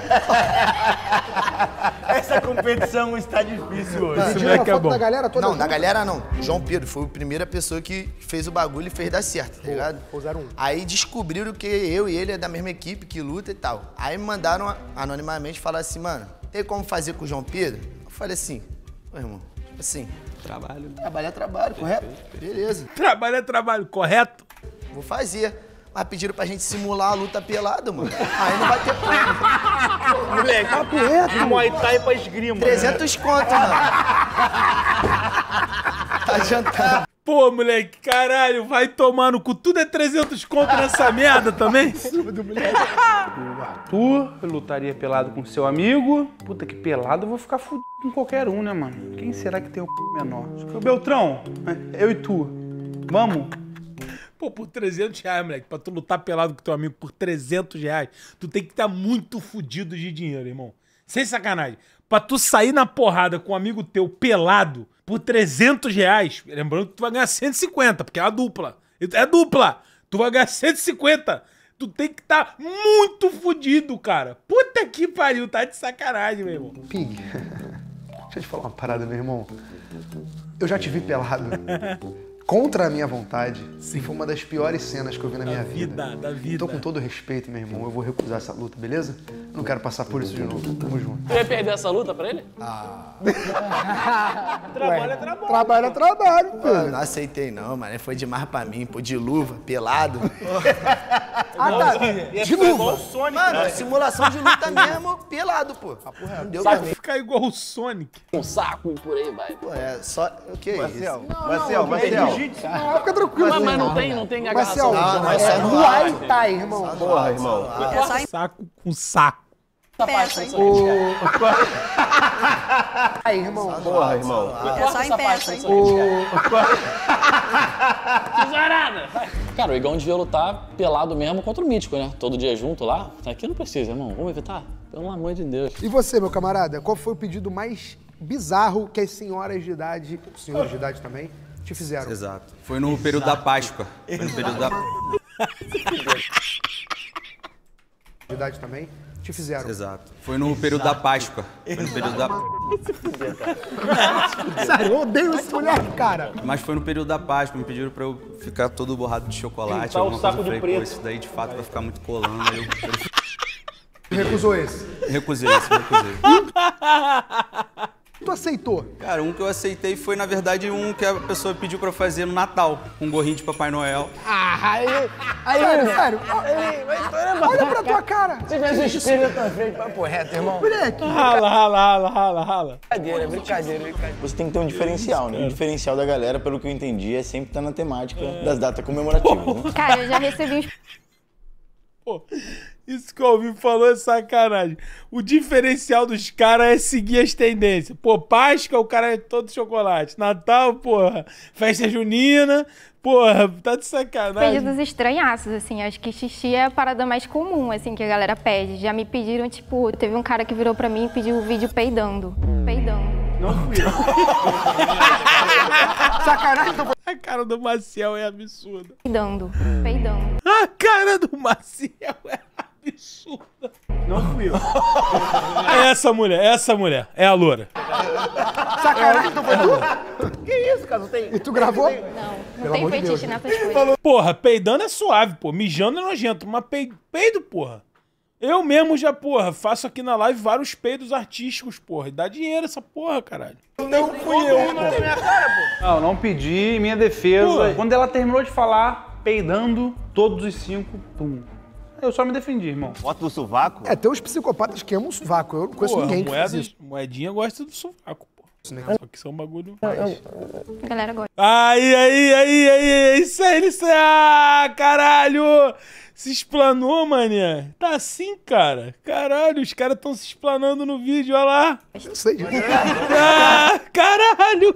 Essa competição está difícil hoje. Pediram uma foto da galera toda Não, junto? da galera não. João Pedro foi a primeira pessoa que fez o bagulho e fez dar certo, tá ligado? Foi 01. Aí descobriram que eu e ele é da mesma equipe, que luta e tal. Aí me mandaram anonimamente falar assim, mano, tem como fazer com o João Pedro? Eu falei assim, ô irmão, tipo assim... Trabalho. Trabalho é trabalho, correto? Beleza. Trabalho é trabalho, correto? Vou fazer. Mas pediram pra gente simular a luta pelada, mano. Aí não vai ter como. Moleque, papo reto, Muay Thai pra esgrima. 300 conto, mano. Tá jantando. Pô, moleque, caralho, vai tomar no cu. Tudo é 300 conto nessa merda também? O Arthur lutaria pelado com seu amigo. Puta, que pelado, eu vou ficar fudido com qualquer um, né, mano? Quem será que tem o p menor? Acho que é o Beltrão, eu e tu. Vamos? Pô, por 300 reais, moleque, pra tu lutar pelado com teu amigo por 300 reais, tu tem que estar muito fudido de dinheiro, irmão. Sem sacanagem. Pra tu sair na porrada com um amigo teu pelado por 300 reais, lembrando que tu vai ganhar 150, porque é uma dupla. É dupla! Tu vai ganhar 150. Tu tem que estar muito fudido, cara. Puta que pariu, tá de sacanagem, meu irmão. Pig, deixa eu te falar uma parada, meu irmão. Eu já te vi pelado. Contra a minha vontade. Sim. Foi uma das piores cenas que eu vi na minha vida. Da vida. Tô com todo respeito, meu irmão. Eu vou recusar essa luta, beleza? Eu não quero passar por isso de novo. Tamo junto. Tu ia perder essa luta pra ele? Trabalho é trabalho. Trabalho é trabalho, Pô, filho. não aceitei não, mano. Foi demais pra mim, pô, de luva, pelado. Ah, tá. De luva. Mano, simulação de luta mesmo, pelado, pô. Não deu pra mim. Ficar igual o Sonic. Um saco e por aí vai. Pô, é só... O que é isso? Marcel. Não, fica tranquilo. Mas não tem agarração. Marcel, Não, é só no Muay Thai, irmão. Porra, irmão. É só em Saco com saco. peça, hein? Aí, irmão. Porra, irmão. É só em peça, hein? Tesourada! Cara, o Igão devia lutar pelado mesmo contra o Mítico, né? Todo dia junto lá. Aqui não precisa, irmão. Vamos evitar? Pelo amor de Deus. E você, meu camarada, qual foi o pedido mais bizarro que as senhoras de idade, senhores de idade também, te fizeram? Exato. Foi no período da Páscoa. Foi no período da... De idade também, te fizeram? Exato. Foi no período da Páscoa. Foi no período da... Sério, eu odeio esse moleque, cara. Mas foi no período da Páscoa, me pediram pra eu ficar todo borrado de chocolate, Pintar o alguma coisa. saco Eu de falei, pô, preto. isso daí de fato vai ficar muito colando. Aí Recusou esse. eu recusei esse, recusei. tu aceitou? Cara, um que eu aceitei foi, na verdade, um que a pessoa pediu pra eu fazer no Natal. Um gorrinho de Papai Noel. Sério. Olha pra tua cara. Se tivesse um espelho na tua frente, papo reto, irmão. Moleque. Rala. Brincadeira. Você tem que ter um diferencial, né? O diferencial da galera, pelo que eu entendi, é sempre estar na temática das datas comemorativas, né? Cara, eu já recebi uns... Pô, isso que o Alvin falou é sacanagem. O diferencial dos caras é seguir as tendências. Pô, Páscoa, o cara é todo chocolate. Natal, porra, festa junina, porra, tá de sacanagem. Pedidos estranhaços, assim. Acho que xixi é a parada mais comum, assim, que a galera pede. Já me pediram, tipo, teve um cara que virou pra mim e pediu o vídeo peidando. Não fui eu. Sacanagem. A cara do Maciel é absurda. Peidando. A cara do Maciel é absurda. Não fui eu. É essa mulher. É a loura. Sacanagem, não foi tu? Que isso, cara? Não tem... E tu gravou? Não tem fetiche nessas coisas. Porra, peidando é suave, pô. Mijando é nojento. Mas peido, porra. Eu mesmo já, porra, faço aqui na live vários peidos artísticos, porra. E dá dinheiro essa porra, caralho. Não fui eu. Não pedi. Em minha defesa, Pô. quando ela terminou de falar, peidando, todos os 5, pum. Eu só me defendi, irmão. Foto do sovaco? É, tem uns psicopatas que amam sovaco. Eu não conheço ninguém que faz isso. Moedinha gosta do sovaco, pô. Só que isso é um bagulho. A galera gosta. Aí, isso aí. Ah, caralho! Se explanou, mané. Tá assim, cara. Caralho, os caras tão se explanando no vídeo, olha lá. Eu sei disso. Ah, caralho!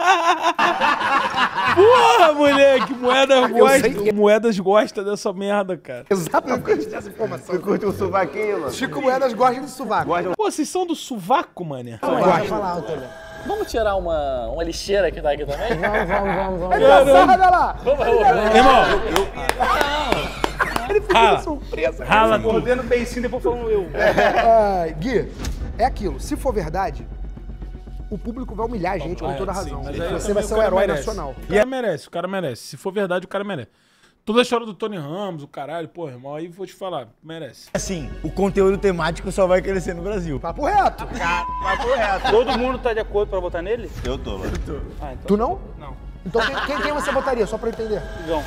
Porra, moleque, Moedas gosta dessa merda, cara. Exatamente dessa informação. Você curte um sovaquinho, mano? Chico Moedas gosta de sovaco. Pô, vocês são do sovaco, mané? Vamos tirar uma lixeira que tá aqui também? Vamos. Olha lá. Irmão, Ele ficou de surpresa. rala tudo. Mordendo beicinho, depois falando eu. Gui, é aquilo. Se for verdade, o público vai humilhar a gente com toda razão. Mas aí Você vai também ser o um cara herói merece. nacional. O cara merece. Se for verdade, o cara merece. Toda a história do Tony Ramos, o caralho, pô, irmão, aí vou te falar, merece. Assim, o conteúdo temático só vai crescer no Brasil. Papo reto. Todo mundo tá de acordo pra votar nele? Eu tô, mano. Ah, então. Tu não? Não. Então quem você votaria? Só pra eu entender. Igão.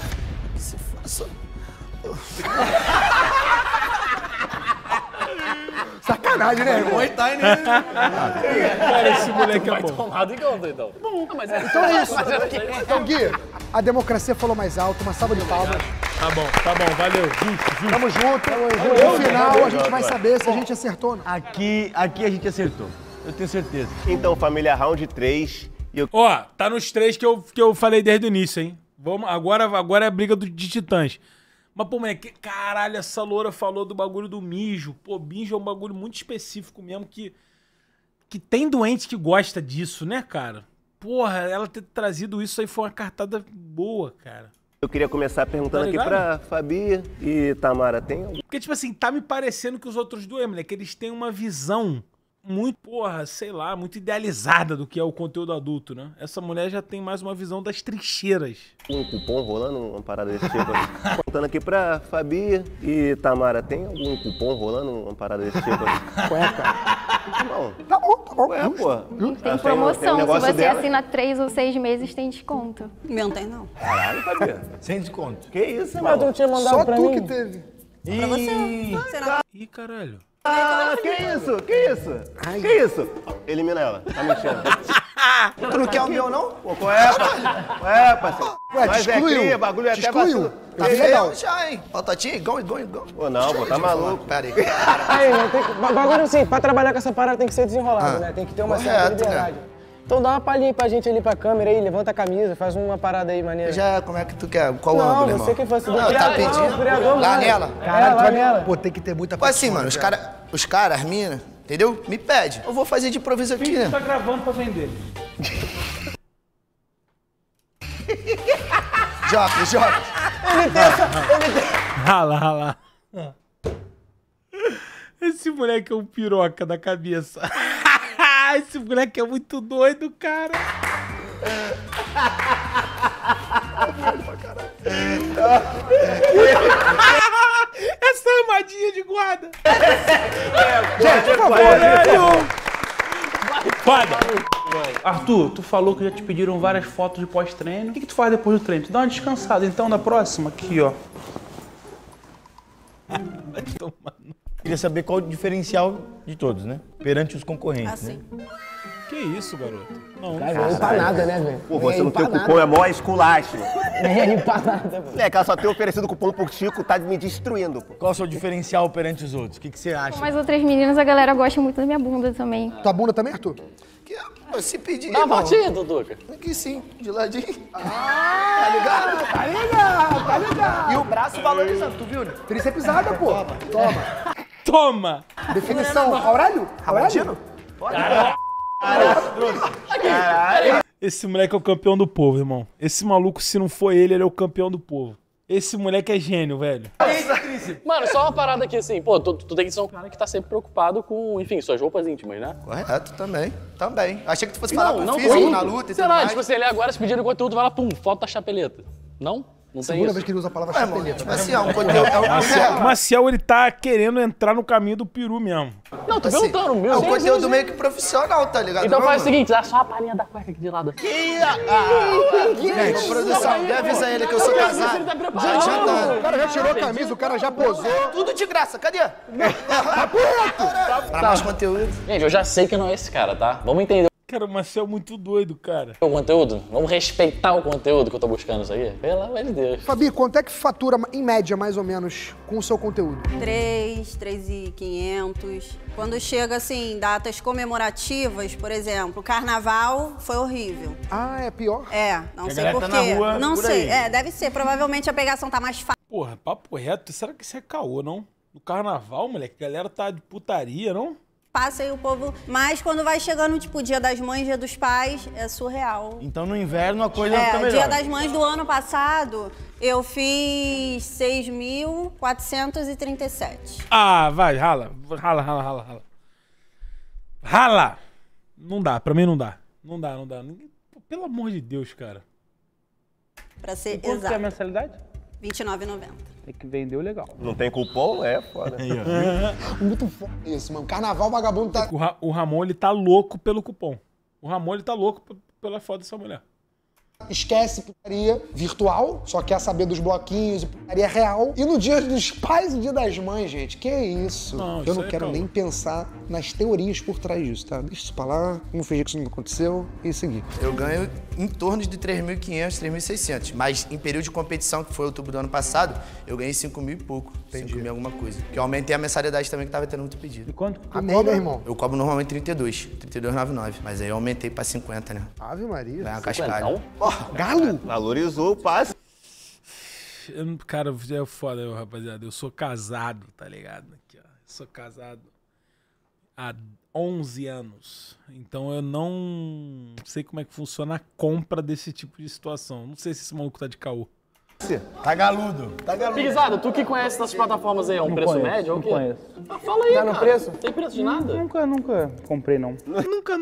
Sacanagem, né, irmão? Cara, esse moleque é bom. Tomado Igão, doidão. Mas é Então é isso. Então, Gui, a democracia falou mais alto. Uma salva de palmas. Tá bom, valeu. Justo. Tamo junto. No final, a gente vai saber se a gente acertou ou não. Aqui a gente acertou. Eu tenho certeza. Então, família, round 3. E eu... Ó, tá nos 3 que eu falei desde o início, hein? Vamos, agora é a briga de titãs. Mas, pô, moleque, caralho, essa loura falou do bagulho do mijo. Pô, mijo é um bagulho muito específico mesmo que tem doente que gosta disso, né, cara? Porra, ela ter trazido isso aí foi uma cartada boa, cara. Eu queria começar perguntando aqui ligado? pra Fabi e Tamara. Tem algum... Porque, tipo assim, tá me parecendo que os outros dois, moleque, eles têm uma visão muito, porra, sei lá, muito idealizada do que é o conteúdo adulto, né? Essa mulher já tem mais uma visão das trincheiras. um cupom rolando, uma parada desse tipo? Perguntando aqui pra Fabi e Tamara. Tem algum cupom rolando, uma parada desse tipo? Ué, cara. Não. Tá bom. Ué, pô. Tem promoção, se você dela? assina 3 ou 6 meses, tem desconto. Não tem, não. Caralho, Fabi. Sem desconto. Que isso, Mas tu mano? não tinha mandado Só pra tu mim? que teve. Pra você. Você não... Ih, caralho. Ah, que isso? Que isso? Que isso? Elimina ela. Tá mentindo. Tu não quer o meu, não? Pô, qual é, parceiro? Qual é, parceiro? Ué, Nós te é excluiu. cria, bagulho é Te até excluiu. vacilo. Tá legal. Eu já, hein? Batatinha, igual. Pô, não, pô, tá maluco. Pera aí. Aí, né, bagulho assim, pra trabalhar com essa parada tem que ser desenrolado, né? Tem que ter uma certa correto, liberdade. Então dá uma palhinha aí pra gente ali pra câmera aí, levanta a camisa, faz uma parada aí maneira. Já, como é que tu quer? Qual Não, ângulo, irmão? você que fosse do Não, tá criador, pedindo? criador, Lá mano. nela? Caralho, lá tu nela. vai... Pô, tem que ter muita Tipo assim, paixão, mano, né, os caras, as minas, entendeu? Me pede. Eu vou fazer de improviso aqui, né? Tá gravando pra vender. Joca. Rala. Esse moleque é um piroca da cabeça. Esse moleque é muito doido, cara. Essa armadinha de guarda. Gente, por favor. Foda. Arthur, tu falou que já te pediram várias fotos de pós-treino. O que tu faz depois do treino? Tu dá uma descansada. Então, na próxima, aqui, ó. Queria saber qual o diferencial de todos, né? Perante os concorrentes, né? Que isso, garoto? Não, Cara, não pra nada, né, velho? Pô, você não tem cupom, é mó esculacho. Nem aí pra nada, velho. Moleque, ela só tem oferecido cupom pro Chico, tá me destruindo, pô. Qual é o seu diferencial perante os outros? O que você acha? Com as outras meninas, a galera gosta muito da minha bunda também. Tua bunda também, Arthur? Se pedir, Dá uma irmão. fotinha, Duduca. Aqui sim, de ladinho. Tá ligado. E o braço valorizando, tu viu, né? Tricepsada, pô. Toma! Definição, Aurélio? Aurélio? Esse moleque é o campeão do povo, irmão. Esse maluco, se não for ele, ele é o campeão do povo. Esse moleque é gênio, velho. Mano, só uma parada aqui assim, pô, tu tem que ser um cara que tá sempre preocupado com, enfim, suas roupas íntimas, né? Correto, também. Achei que tu fosse falar com o não, físico na luta e sei tudo lá, mais. tipo assim, ele agora se pedindo conteúdo, vai lá, pum, foto da chapeleta. Não? Não tem Segunda isso? vez que ele usa a palavra Mano, chapeleta. tipo assim, ó, um conteúdo... O Maciel, ele tá querendo entrar no caminho do peru mesmo. Não, tô perguntando, meu. É um conteúdo meio que profissional, tá ligado? Então não, faz o mano? seguinte, dá só a palhinha da cueca aqui de lado. Gente, produção, deve avisar ele que eu sou casado. Já adiantando. O cara já tirou a camisa, o cara já posou. Tudo de graça, cadê? Pra mais conteúdo. Gente, eu já sei que não é esse cara, tá? Vamos entender Cara, o Maciel é muito doido, cara. o conteúdo. Vamos respeitar o conteúdo que eu tô buscando isso aqui. Pelo amor de Deus. Fabi, quanto é que fatura, em média, mais ou menos, com o seu conteúdo? 3.500. Quando chega, assim, datas comemorativas, por exemplo, carnaval foi horrível. Ah, é pior? É, não A sei galera por tá na quê. rua Não por sei, aí. deve ser. Provavelmente a pegação tá mais fácil. Porra, papo reto, será que isso é caô, não? No carnaval, moleque, a galera tá de putaria, não? Passa aí o povo. Mas quando vai chegando, tipo, Dia das Mães, Dia dos Pais, é surreal. Então no inverno a coisa fica melhor. Dia das Mães do ano passado, eu fiz 6.437. Ah, vai, rala. Rala! Não dá, pra mim não dá. Não dá. Pô, pelo amor de Deus, cara. Pra ser Quanto que é a exato. mensalidade? R$29,90. Tem que vender o legal. Não tem cupom? É foda. Muito foda isso, mano. Carnaval, vagabundo tá... O Ramon, ele tá louco pelo cupom. O Ramon, ele tá louco pela foto dessa mulher. Esquece putaria virtual, só quer saber dos bloquinhos e putaria real. E no Dia dos Pais e Dia das Mães, gente, que isso? Não, Eu isso não aí é quero caô. nem pensar nas teorias por trás disso, tá? Deixa isso pra lá, vamos fingir que isso não aconteceu e seguir. Eu ganho em torno de 3.500, 3.600. Mas em período de competição, que foi outubro do ano passado, eu ganhei 5.000 e pouco. 5.000 alguma coisa. Que eu aumentei a mensalidade também, que tava tendo muito pedido. E quanto que tu Amém, meu irmão. Eu cobro normalmente 32, 32,99. Mas aí eu aumentei pra 50, né? Ave Maria. Ganhar uma cascalho. Galo? Valorizou o passe. Cara, é foda, rapaziada. Eu sou casado, tá ligado? Aqui, ó. Eu sou casado há 11 anos. Então eu não sei como é que funciona a compra desse tipo de situação. Não sei se esse maluco tá de caô. Tá galudo. Piguizada, tu que conhece essas plataformas aí, é um preço conheço, médio ou o não quê? conheço. Ah, fala aí, Tá no cara. preço? Tem preço de nada? Nunca comprei, não. Nunca.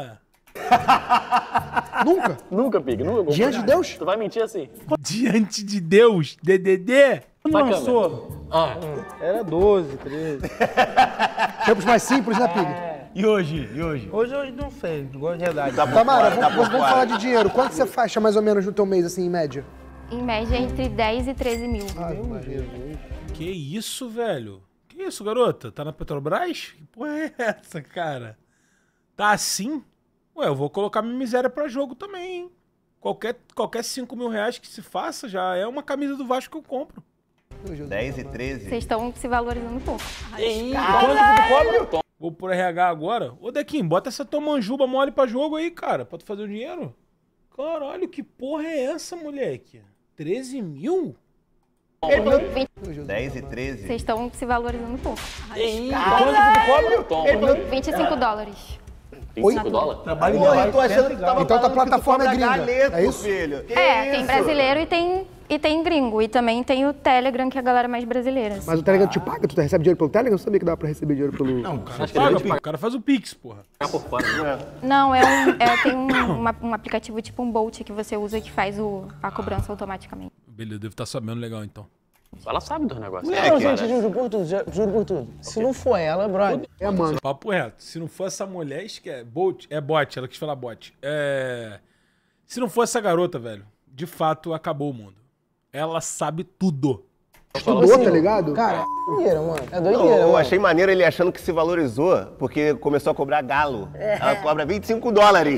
Nunca, Pig, nunca comprei. Diante de Deus? Tu vai mentir assim? Diante de Deus, DDD. Vai, Lançou. Era 12, 13. Tempos mais simples, né, Pig? E hoje? Hoje não sei, não gosto de verdade. Tamara, vamos falar de dinheiro. Quanto você fecha mais ou menos no teu mês, assim, em média? Em média, entre 10 e 13 mil. Que isso, velho? Que isso, garota? Tá na Petrobras? Que porra é essa, cara? Tá assim? Ué, eu vou colocar minha miséria pra jogo também, hein? Qualquer 5 mil reais que se faça já é uma camisa do Vasco que eu compro. 10 e 13. Vocês estão se valorizando um pouco. Quanto que tu cobra? Vou pro RH agora. Ô, Dequim, bota essa tua manjuba mole pra jogo aí, cara, pra tu fazer o dinheiro. Caralho, que porra é essa, moleque? 13 mil? 10 e 13. Vocês estão se valorizando um pouco. Quanto que tu cobra? Toma. 25 dólares. 25 dólares? Trabalho Pô, eu tô achando que tu tava Então tua falando que tu plataforma é cobra gringa, galeto, é isso? filho. Tem brasileiro e tem gringo. E também tem o Telegram, que é a galera mais brasileira. Mas o Telegram te paga? Tu recebe dinheiro pelo Telegram? Eu não sabia que dava pra receber dinheiro pelo... Não, cara. Paga, o cara faz o Pix, porra. Não, tem um aplicativo tipo um Bolt que você usa que faz a cobrança automaticamente. Beleza, eu devo estar sabendo legal então. Ela sabe dos negócios. Não, gente, juro por tudo, juro por tudo. Se não for ela, brother. É, mano. Papo reto. Se não for essa mulher, esquece. Bot, ela quis falar bot. Se não for essa garota, velho, de fato, acabou o mundo. Ela sabe tudo. Estudou, tá ligado? Cara, é doideira, mano. É doideira, Eu mano. achei maneiro ele achando que se valorizou, porque começou a cobrar galo. Ela cobra $25.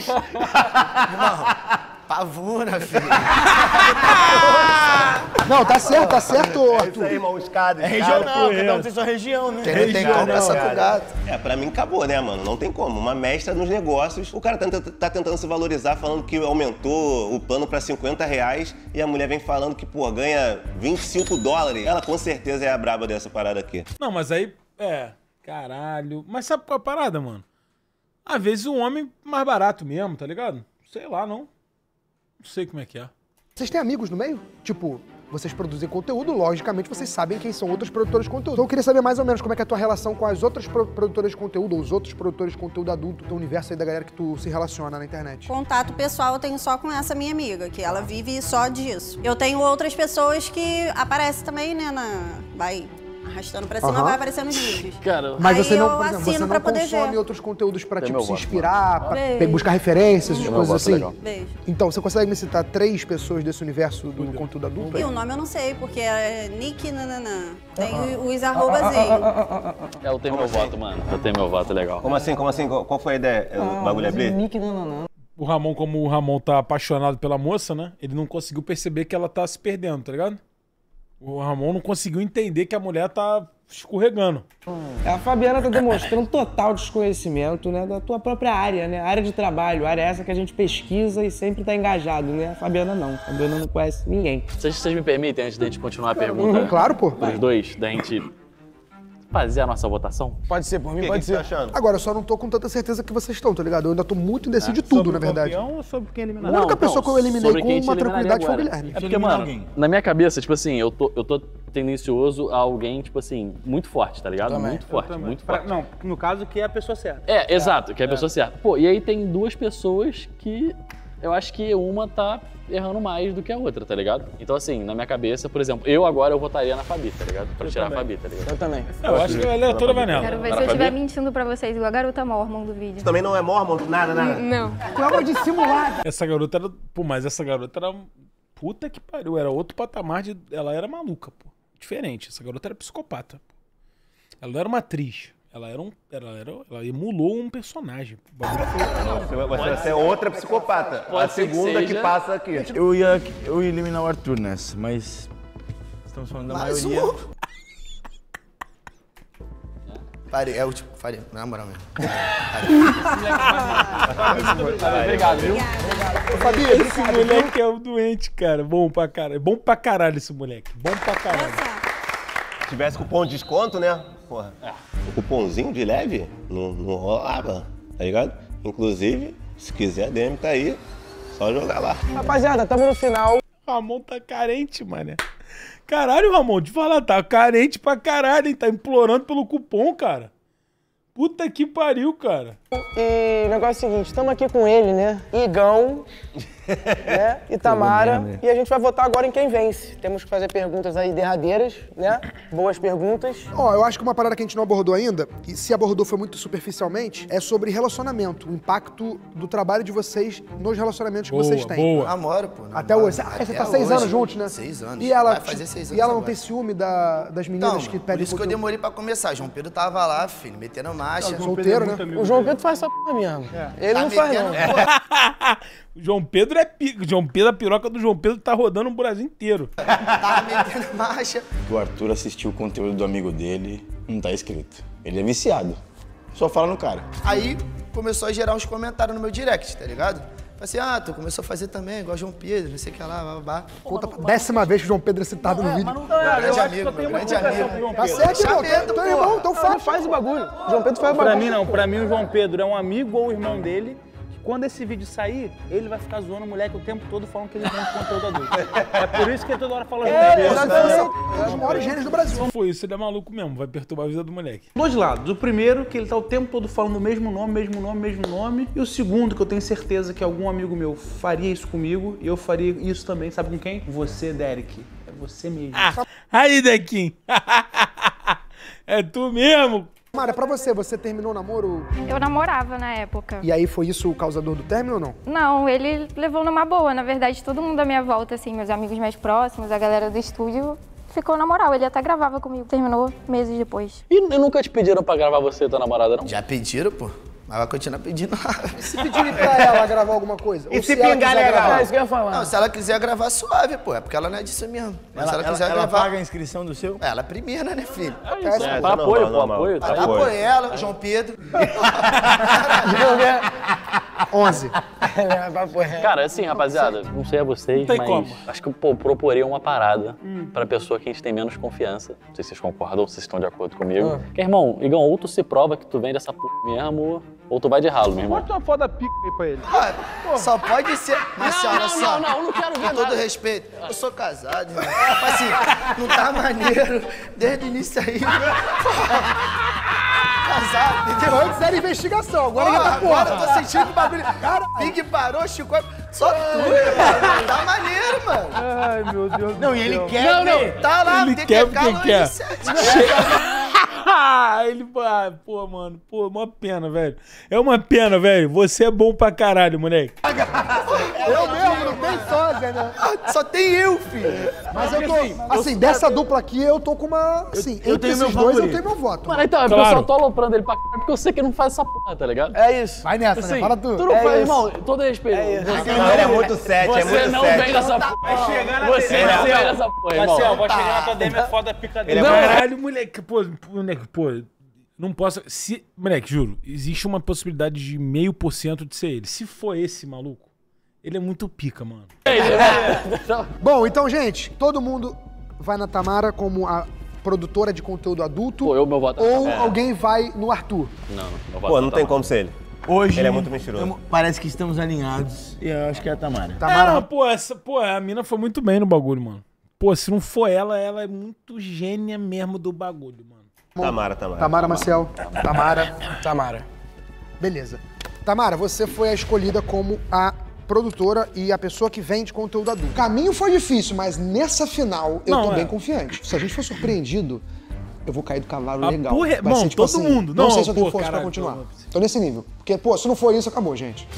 Pavuna, filho. Não, tá certo, Isso Arthur. aí, irmão, escada. É regional, cada um tem sua região, né? Quem não tem como essa com o gato. Pra mim acabou, né, mano? Não tem como. Uma mestra nos negócios, o cara tá tentando se valorizar, falando que aumentou o plano pra $50 e a mulher vem falando que, pô, ganha $25. Ela com certeza é a braba dessa parada aqui. Não, mas aí, caralho. Mas sabe qual é a parada, mano? Às vezes o homem mais barato mesmo, tá ligado? Sei lá, não. Não sei como é que é. Vocês têm amigos no meio? Tipo, vocês produzem conteúdo, logicamente vocês sabem quem são outros produtores de conteúdo. Então eu queria saber mais ou menos como é que é a tua relação com as outras produtoras de conteúdo, ou os outros produtores de conteúdo adulto do universo aí da galera que tu se relaciona na internet. Contato pessoal eu tenho só com essa minha amiga, que ela vive só disso. Eu tenho outras pessoas que aparecem também, né, vai arrastando pra cima, vai aparecendo nos vídeos. Cara, Mas aí você não, eu por exemplo, assino você não pra poder consome ver. outros conteúdos pra, tipo, meu se voto, inspirar, pra Vejo. buscar referências, Meu coisas voto assim? legal. Beijo. Então, você consegue me citar 3 pessoas desse universo do conteúdo adulto? E o nome eu não sei, porque é Nick Nananã. Tem os arrobazinhos. Eu tenho meu voto, mano. Eu tenho meu voto legal. Como assim? Qual foi a ideia? O bagulho é Bli? Nick, não. O Ramon, como o Ramon tá apaixonado pela moça, né? Ele não conseguiu perceber que ela tá se perdendo, tá ligado? O Ramon não conseguiu entender que a mulher tá escorregando. A Fabiana tá demonstrando total desconhecimento, né, da tua própria área, né? Área de trabalho, área essa que a gente pesquisa e sempre tá engajado, né? A Fabiana não. A Fabiana não conhece ninguém. Vocês me permitem, antes da gente continuar a pergunta? Claro, pô. Os dois, da gente fazer a nossa votação? Pode ser, por mim O que você tá achando? Agora, eu só não tô com tanta certeza que vocês estão, tá ligado? Eu ainda tô muito indeciso de tudo, na verdade. Ou sobre quem eliminar? A única pessoa que eu eliminei sobre com quem te uma eliminaria tranquilidade foi o agora. Guilherme. É porque, mano, na minha cabeça, tipo assim, eu tô tendencioso a alguém, tipo assim, muito forte, tá ligado? Muito forte, muito forte. Não, no caso que é a pessoa certa. Exato, que é a pessoa certa. Pô, e aí tem duas pessoas que eu acho que uma tá errando mais do que a outra, tá ligado? Então, assim, na minha cabeça, por exemplo, eu votaria na Fabi, tá ligado? Pra tirar a Fabi, tá ligado? Eu também. Eu acho que ela é toda vanela. Quero ver se eu estiver mentindo pra vocês, igual a garota mormon do vídeo. Também não é mormon? Nada. Não. Prova de simulado. Essa garota era... Pô, mas essa garota era... Puta que pariu, era outro patamar de... Ela era maluca, pô. Diferente, essa garota era psicopata. Pô. Ela não era uma atriz. Ela emulou um personagem. O bagulho foi... Você é outra psicopata. Pode a ser que segunda que seja. passa aqui. Eu ia eliminar o Arthur nessa, mas estamos falando da Mais maioria. Faria, faria, na moral mesmo. Obrigado, viu? Fabi, Esse moleque é um doente, cara. Bom pra caralho. Bom pra caralho esse moleque. Bom pra caralho. Se tivesse cupom de desconto, né? Porra. O cupomzinho de leve não rolava, tá ligado? Inclusive, se quiser, a DM tá aí. Só jogar lá. Rapaziada, tamo no final. Ramon tá carente, mané. Caralho, Ramon, de falar, tá carente pra caralho, hein? Tá implorando pelo cupom, cara. Puta que pariu, cara. E o negócio é o seguinte, estamos aqui com ele, né? Igão, né? E Tamara. E a gente vai votar agora em quem vence. Temos que fazer perguntas aí derradeiras, né? Boas perguntas. Ó, eu acho que uma parada que a gente não abordou ainda, e se abordou foi muito superficialmente, é sobre relacionamento, o impacto do trabalho de vocês nos relacionamentos que vocês têm. Boa. Namoro, pô. Namoro. Até hoje. Ah, você tá 6 anos juntos, né? 6 anos. E ela, Vai fazer 6 anos e ela não agora. tem ciúme das meninas Então, que por pedem isso que eu conteúdo? demorei pra começar. João Pedro tava lá, filho, metendo marcha. Solteiro, né? O João Pedro faz essa porra mesmo. Ele Tá não faz, metendo, não. pô, O João Pedro é pica. João Pedro, a piroca do João Pedro tá rodando o Brasil inteiro. tava metendo marcha. O Arthur assistiu o conteúdo do amigo dele, não tá escrito. Ele é viciado. Só fala no cara. Aí começou a gerar uns comentários no meu direct, tá ligado? Falei assim, tu começou a fazer também, igual João Pedro, não sei o que lá, babá. Conta pra 10ª vez que o João Pedro é citado no vídeo. Grande amigo, meu grande amigo. Tá certo, irmão. Chamento, Então, pô. irmão, então Ele faz o bagulho. O João Pedro faz o bagulho. Pra mim não, pra mim o João Pedro é um amigo ou irmão dele, que quando esse vídeo sair, ele vai ficar zoando o moleque o tempo todo falando que ele vende conteúdo adulto. É por isso que ele toda hora fala João Pedro. É um dos maiores gênios do Brasil. Não foi isso, ele é maluco mesmo. Vai perturbar a vida do moleque. Dois lados. O primeiro, que ele tá o tempo todo falando o mesmo nome. E o segundo, que eu tenho certeza que algum amigo meu faria isso comigo, e eu faria isso também, sabe com quem? Você, Derek. Você mesmo. Aí, Dequim. É tu mesmo. Mara, pra você terminou o namoro? Eu namorava na época. E aí foi isso o causador do término ou não? Não, ele levou numa boa. Na verdade, todo mundo à minha volta, assim, meus amigos mais próximos, a galera do estúdio, ficou na moral. Ele até gravava comigo. Terminou meses depois. E nunca te pediram pra gravar você e tua namorada, não? Já pediram, pô. Mas vai continuar pedindo lá. E se pedirem pra ela gravar alguma coisa? E Ou se ela pingar quiser legal? gravar? É isso que eu ia falar. Não, se ela quiser gravar, suave, pô. É porque ela não é disso mesmo. Mas se ela quiser Ela gravar... paga a inscrição do seu? Ela é a primeira, né, filho? Pra apoio, pô, apoio. Vai dar apoio ela, João Pedro. 11. Cara, assim, rapaziada, não sei a vocês, tem mas como. acho que, pô, proporei uma parada pra pessoa que a gente tem menos confiança. Não sei se vocês concordam ou se vocês estão de acordo comigo. Que, irmão, Igão, ou tu se prova que tu vem dessa porra mesmo, ou tu vai de ralo, meu irmão. Bota uma foto da pica aí pra ele. Só pode ser... Marcelo, olha só. não quero ver Com todo respeito, eu sou casado, irmão. Assim, não tá maneiro desde o início aí. Casado, entendeu? Antes era investigação, agora já tá Agora porra. eu tô sentindo que o bagulho... Cara, Big parou, Chico... Só tudo, mano. Tá maneiro, mano. Ai, meu Deus do céu. Não, e ele quer ver. Tá lá, Ele TTK quer porque no quer. R7. Ele, pô, mano, pô, uma pena, velho. É uma pena, velho. Você é bom pra caralho, moleque. Eu mesmo, não tem sósia, né? Só tem eu, filho. Mas eu tô, assim, dessa dupla aqui, eu tô com uma, assim, eu entre tenho meu esses dois, eu favorito. tenho meu voto. Mano, então, o Claro. pessoal tô aloprando ele pra caralho porque eu sei que ele não faz essa porra, tá ligado? É isso. Vai nessa, Assim, né? Fala tu. Tu não faz, irmão, todo respeito. Você Não, ele é muito sete, é Você muito não sete. vem dessa porra. Você não vem dessa porra, irmão. Marcel, vai chegar na tua DM, é foda a pica dele. Caralho, moleque, pô, não posso... Moleque, juro, existe uma possibilidade de 0,5% de ser ele. Se for esse maluco, ele é muito pica, mano. Bom, então, gente, todo mundo vai na Tamara como a produtora de conteúdo adulto Pô, meu voto ou alguém vai no Arthur? Não, meu voto Pô, não tem como ser ele. Hoje, Ele é muito mentiroso. Parece que estamos alinhados e eu acho que é a Tamara. Tamara, A mina foi muito bem no bagulho, mano. Pô, se não for ela é muito gênia mesmo do bagulho, mano. Tamara Maciel. Tamara. Beleza. Tamara, você foi a escolhida como a produtora e a pessoa que vende conteúdo adulto. O caminho foi difícil, mas nessa final eu tô bem confiante. Se a gente for surpreendido, eu vou cair do cavalo legal. Vai Bom, ser, tipo, todo assim, mundo. Não sei se eu tenho pô, força pra caralho, continuar. Tô nesse nível. Porque, pô, se não for isso, acabou, gente.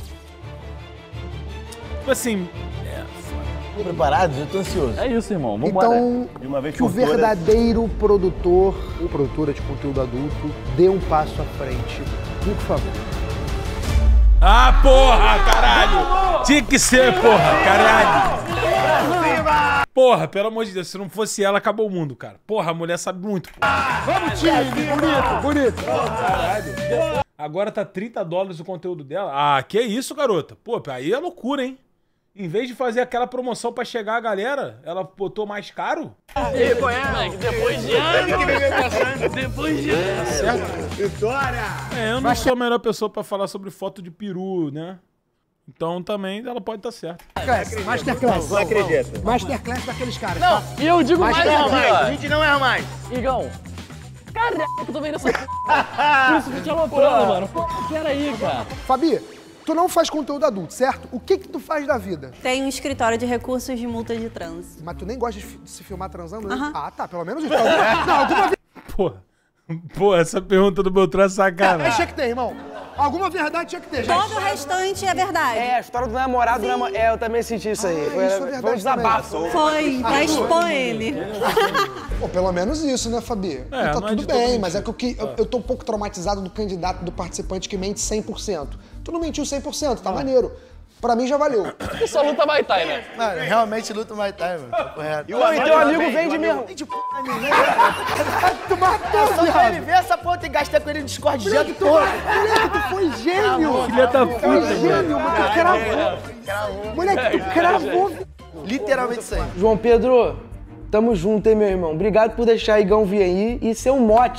Tipo assim, Estão preparados? Eu tô ansioso. É isso, irmão. Vambora. Então, De uma vez que o por todas. verdadeiro produtor ou produtora de conteúdo adulto dê um passo à frente, por favor. ah, porra, caralho! Tinha que ser, porra, caralho! Porra, pelo amor de Deus, se não fosse ela, acabou o mundo, cara. Porra, a mulher sabe muito. Vamos, time! Bonito! Caralho. Agora tá $30 o conteúdo dela. Ah, que isso, garota? Pô, aí é loucura, hein? Em vez de fazer aquela promoção pra chegar a galera, ela botou mais caro? Depois de anos. Depois de anos. Vitória! Eu não sou a melhor pessoa pra falar sobre foto de peru, né? Então também ela pode estar certa. Masterclass. Não acredito. Masterclass daqueles caras. Não, e eu digo mais Não erra aqui, mais, a ó. gente não erra mais. Igão, caralho, eu tô vendo essa porra. Por isso que eu te aloprando, mano. Pô, peraí, cara. Fabi, tu não faz conteúdo adulto, certo? O que tu faz da vida? Tem um escritório de recursos de multa de trânsito. Mas tu nem gosta de se filmar transando, né? Aham. Ah, tá, pelo menos isso. Não, alguma vez... Pô, essa pergunta do Beltrão é sacanagem. Tinha que ter, irmão. Alguma verdade tinha que ter, gente. Todo o restante é verdade. É, a história do namorado, eu também senti isso aí. Isso é verdade Foi um desabafo. Foi, pra expor ele. Pô, pelo menos isso, né, Fabi? É, E tá não é tudo de todo bem, mundo. mas é que eu tô um pouco traumatizado do candidato, do participante que mente 100%. Tu não mentiu 100%, tá maneiro. Pra mim já valeu. Isso luta Muay Thai, né? Mano, realmente luta Muay Thai, mano. Tá correto. E o teu amigo vende mesmo. Tem de porra nenhuma. Tu matou, Só pra viado. ele ver essa porra e gastar com ele no Discord o dia todo. Moleque, tu foi gênio. Filha da Foi puta, gênio, mas tu cravou. Moleque, tu cravou. Literalmente isso aí. João Pedro, tamo junto, hein, meu irmão. Obrigado por deixar Igão vir aí e ser um mote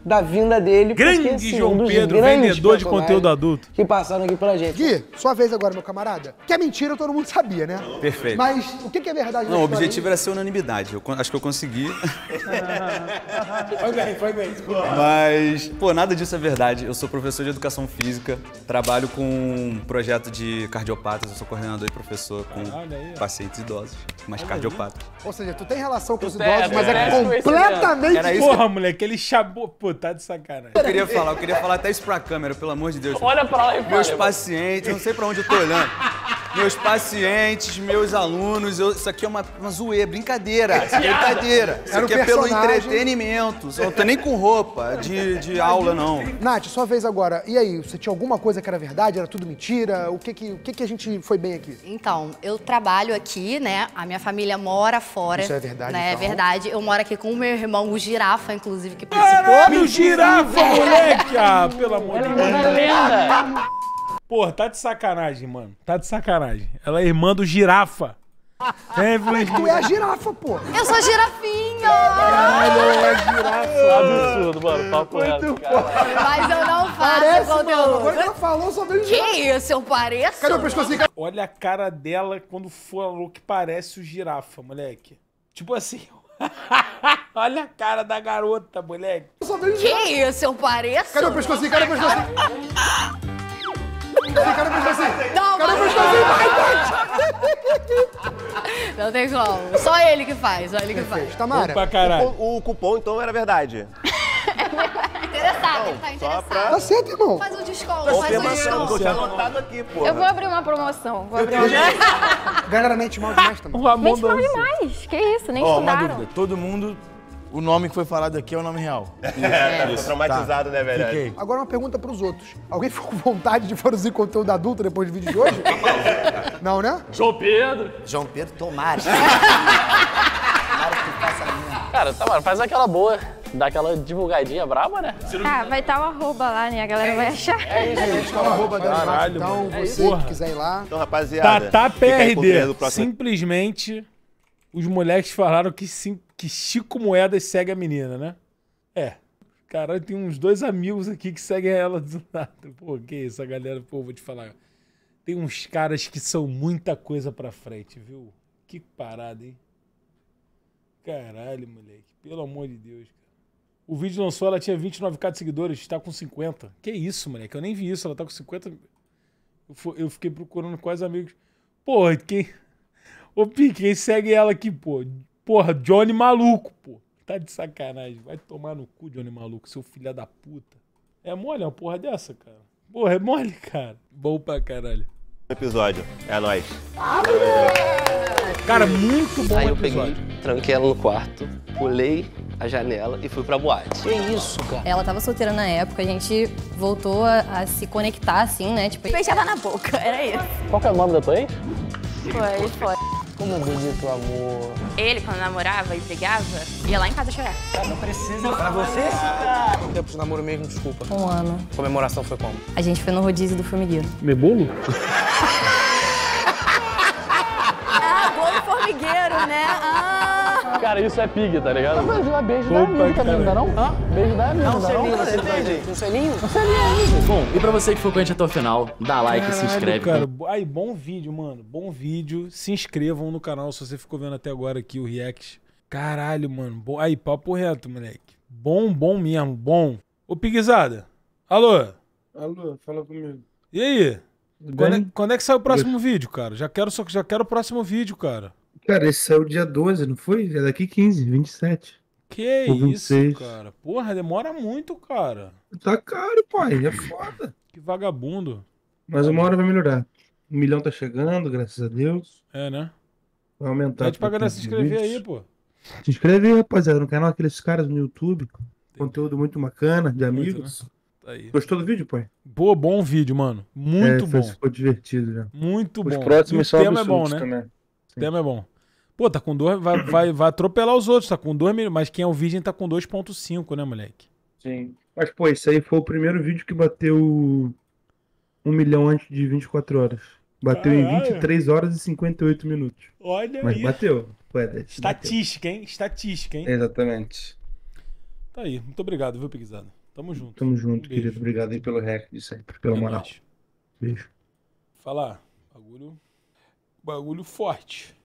da vinda dele. Grande porque, assim, João dos Pedro, grandes vendedor de personagens conteúdo adulto. que passaram aqui pra gente. Gui, sua vez agora, meu camarada. Que é mentira, todo mundo sabia, né? Perfeito. Mas o que é verdade? Não, o objetivo era ser unanimidade. Acho que eu consegui. Foi bem. Mas, pô, nada disso é verdade. Eu sou professor de educação física, trabalho com um projeto de cardiopatas, eu sou coordenador e professor com pacientes idosos, mas cardiopatas. Ou seja, tu tem relação com os tem, idosos, mas é é. completamente... Era isso. Porra, moleque, ele chamou... Pô, tá de sacanagem. Eu queria falar até isso pra câmera, pelo amor de Deus. Olha pra lá e fala. Meus pacientes, eu não sei pra onde eu tô olhando. Meus pacientes, meus alunos, isso aqui é uma zoeira, brincadeira. Brincadeira. Isso Era um aqui é pelo personagem. entretenimento. Eu não tô nem com roupa de aula, não. Nath, sua vez agora. E aí, você tinha alguma coisa que era verdade? Era tudo mentira? O que a gente foi bem aqui? Então, eu trabalho aqui, né? A minha família mora fora. Isso é verdade, né? então? É verdade. Eu moro aqui com o meu irmão, o Girafa, inclusive, que Caralho, participou. girafa, moleque! Ah, pelo amor de Deus. Lenda. Porra, tá de sacanagem, mano. Tá de sacanagem. Ela é irmã do Girafa. É, Tu é a girafa, pô. Eu sou girafinha! Caralho, ela é girafa. Absurdo, mano. Papo reto, cara. Mas eu não faço Parece, mano. conteúdo. Agora que ela falou, só veio Que girafa. isso, eu pareço? Cadê o pescocinho? Olha a cara dela quando falou que parece o Girafa, moleque. Tipo assim... Olha a cara da garota, moleque. Só veio Que girafa. isso, eu pareço? Cadê o pescocinho? Cadê o pescocinho? Cadê o pescocinho? Não, Cadê o mas- pescocinho? Vai, Não tem como. Só ele que faz, só ele que faz. Tamara. Pra caralho. O cupom, então, era verdade. Interessado, ele tá Só interessado. pra Tá certo, irmão. Faz um desconto, faz um confirmação, que eu desconto. tinha anotado aqui, pô. Eu vou abrir uma promoção. Vou abrir uma Galera, mente mal demais também. O Ramon Mente mal dança. demais. Que isso, nem Ó, uma estudaram. dúvida. Todo mundo, o nome que foi falado aqui é o nome real. Tô traumatizado, né, velho? Fiquei. Agora uma pergunta pros outros. Alguém ficou com vontade de produzir conteúdo adulto depois do vídeo de hoje? Não, né? João Pedro. João Pedro, tomara. Cara, tá, mano, faz aquela boa. Dá aquela divulgadinha braba, né? Ah, vai estar o arroba lá, né? A galera vai achar. Gente, tá o arroba dela embaixo, Caralho, então mano. você Porra. que quiser ir lá. Então, rapaziada. Tatá fica aí com o trailer PRD. do próximo Simplesmente, os moleques falaram que Chico Moedas segue a menina, né? É. Caralho, tem uns 2 amigos aqui que seguem ela do nada. Pô, que isso, a galera, pô, vou te falar. Tem uns caras que são muita coisa pra frente, viu? Que parada, hein? Caralho, moleque. Pelo amor de Deus, cara. O vídeo lançou, ela tinha 29k de seguidores, tá com 50. Que isso, moleque? Eu nem vi isso, ela tá com 50. Eu fiquei procurando quais amigos. Porra, quem... Ô, Pi, quem segue ela aqui, pô? Porra, Johnny Maluco, pô. Tá de sacanagem. Vai tomar no cu, Johnny Maluco, seu filho da puta. É mole uma porra dessa, cara? Porra, é mole, cara. Bom pra caralho. episódio. É nóis. Cara, muito bom Aí o eu peguei, episódio. tranquei ela no quarto, pulei a janela e fui pra boate. Que isso, cara? Ela tava solteira na época, a gente voltou a se conectar, assim, né? Tipo, beijava na boca, era isso. Qual que é o nome da tua ex? Foi. Como é bonito o amor. Ele, quando namorava e brigava, ia lá em casa chorar. Não precisa. Pra você? Quanto tempo de namoro mesmo, desculpa? 1 ano. Comemoração foi como? A gente foi no rodízio do formigueiro. Comer bolo? Ah, bolo formigueiro, né? Cara, isso é pig, tá ligado? Mas é beijo da Opa, amiga também, não dá cara. não? Hã? Beijo da amiga, não dá não? Você entende? Um selinho? Bom, e pra você que ficou com a gente até o final, dá like, se inscreve. Cara, aí, bom vídeo, mano. Bom vídeo. Se inscrevam no canal se você ficou vendo até agora aqui o react. Caralho, mano. Aí, papo reto, moleque. Bom mesmo, bom. Ô, Piguizada. Alô? Alô, fala comigo. E aí? Bem? Quando é que sai o próximo vídeo, cara? Já quero o próximo vídeo, cara. Cara, esse saiu dia 12, não foi? É daqui 15, 27. Que Ou isso, 26. cara? Porra, demora muito, cara. Tá caro, pai, é foda. Que vagabundo. Mas uma hora vai melhorar. 1 milhão tá chegando, graças a Deus. É, né? Vai aumentar. Pede pra galera se os inscrever vídeos. aí, pô. Se inscreve aí, rapaziada, no canal Aqueles Caras no YouTube. Conteúdo muito bacana, de amigos. Né? Tá aí. Gostou do vídeo, pai? Pô, bom vídeo, mano. Muito bom. Ficou divertido já. Muito Os bom. próximos E são o tema é bom, absurdos né? também. O tema é bom. Pô, tá com 2, vai atropelar os outros, tá com 2 milhões, mas quem é o Virgem tá com 2.5, né, moleque? Sim. Mas, pô, esse aí foi o primeiro vídeo que bateu 1 milhão antes de 24 horas. Bateu em Caralho. 23 horas e 58 minutos. Olha Mas aí. bateu. Pô, Estatística, hein? Estatística, hein? Exatamente. Tá aí. Muito obrigado, viu, Piguizada? Tamo junto. Tamo junto, Beijo. querido. Obrigado aí pelo rec de sempre, pela É moral. nóis. Beijo. Falar. Bagulho forte.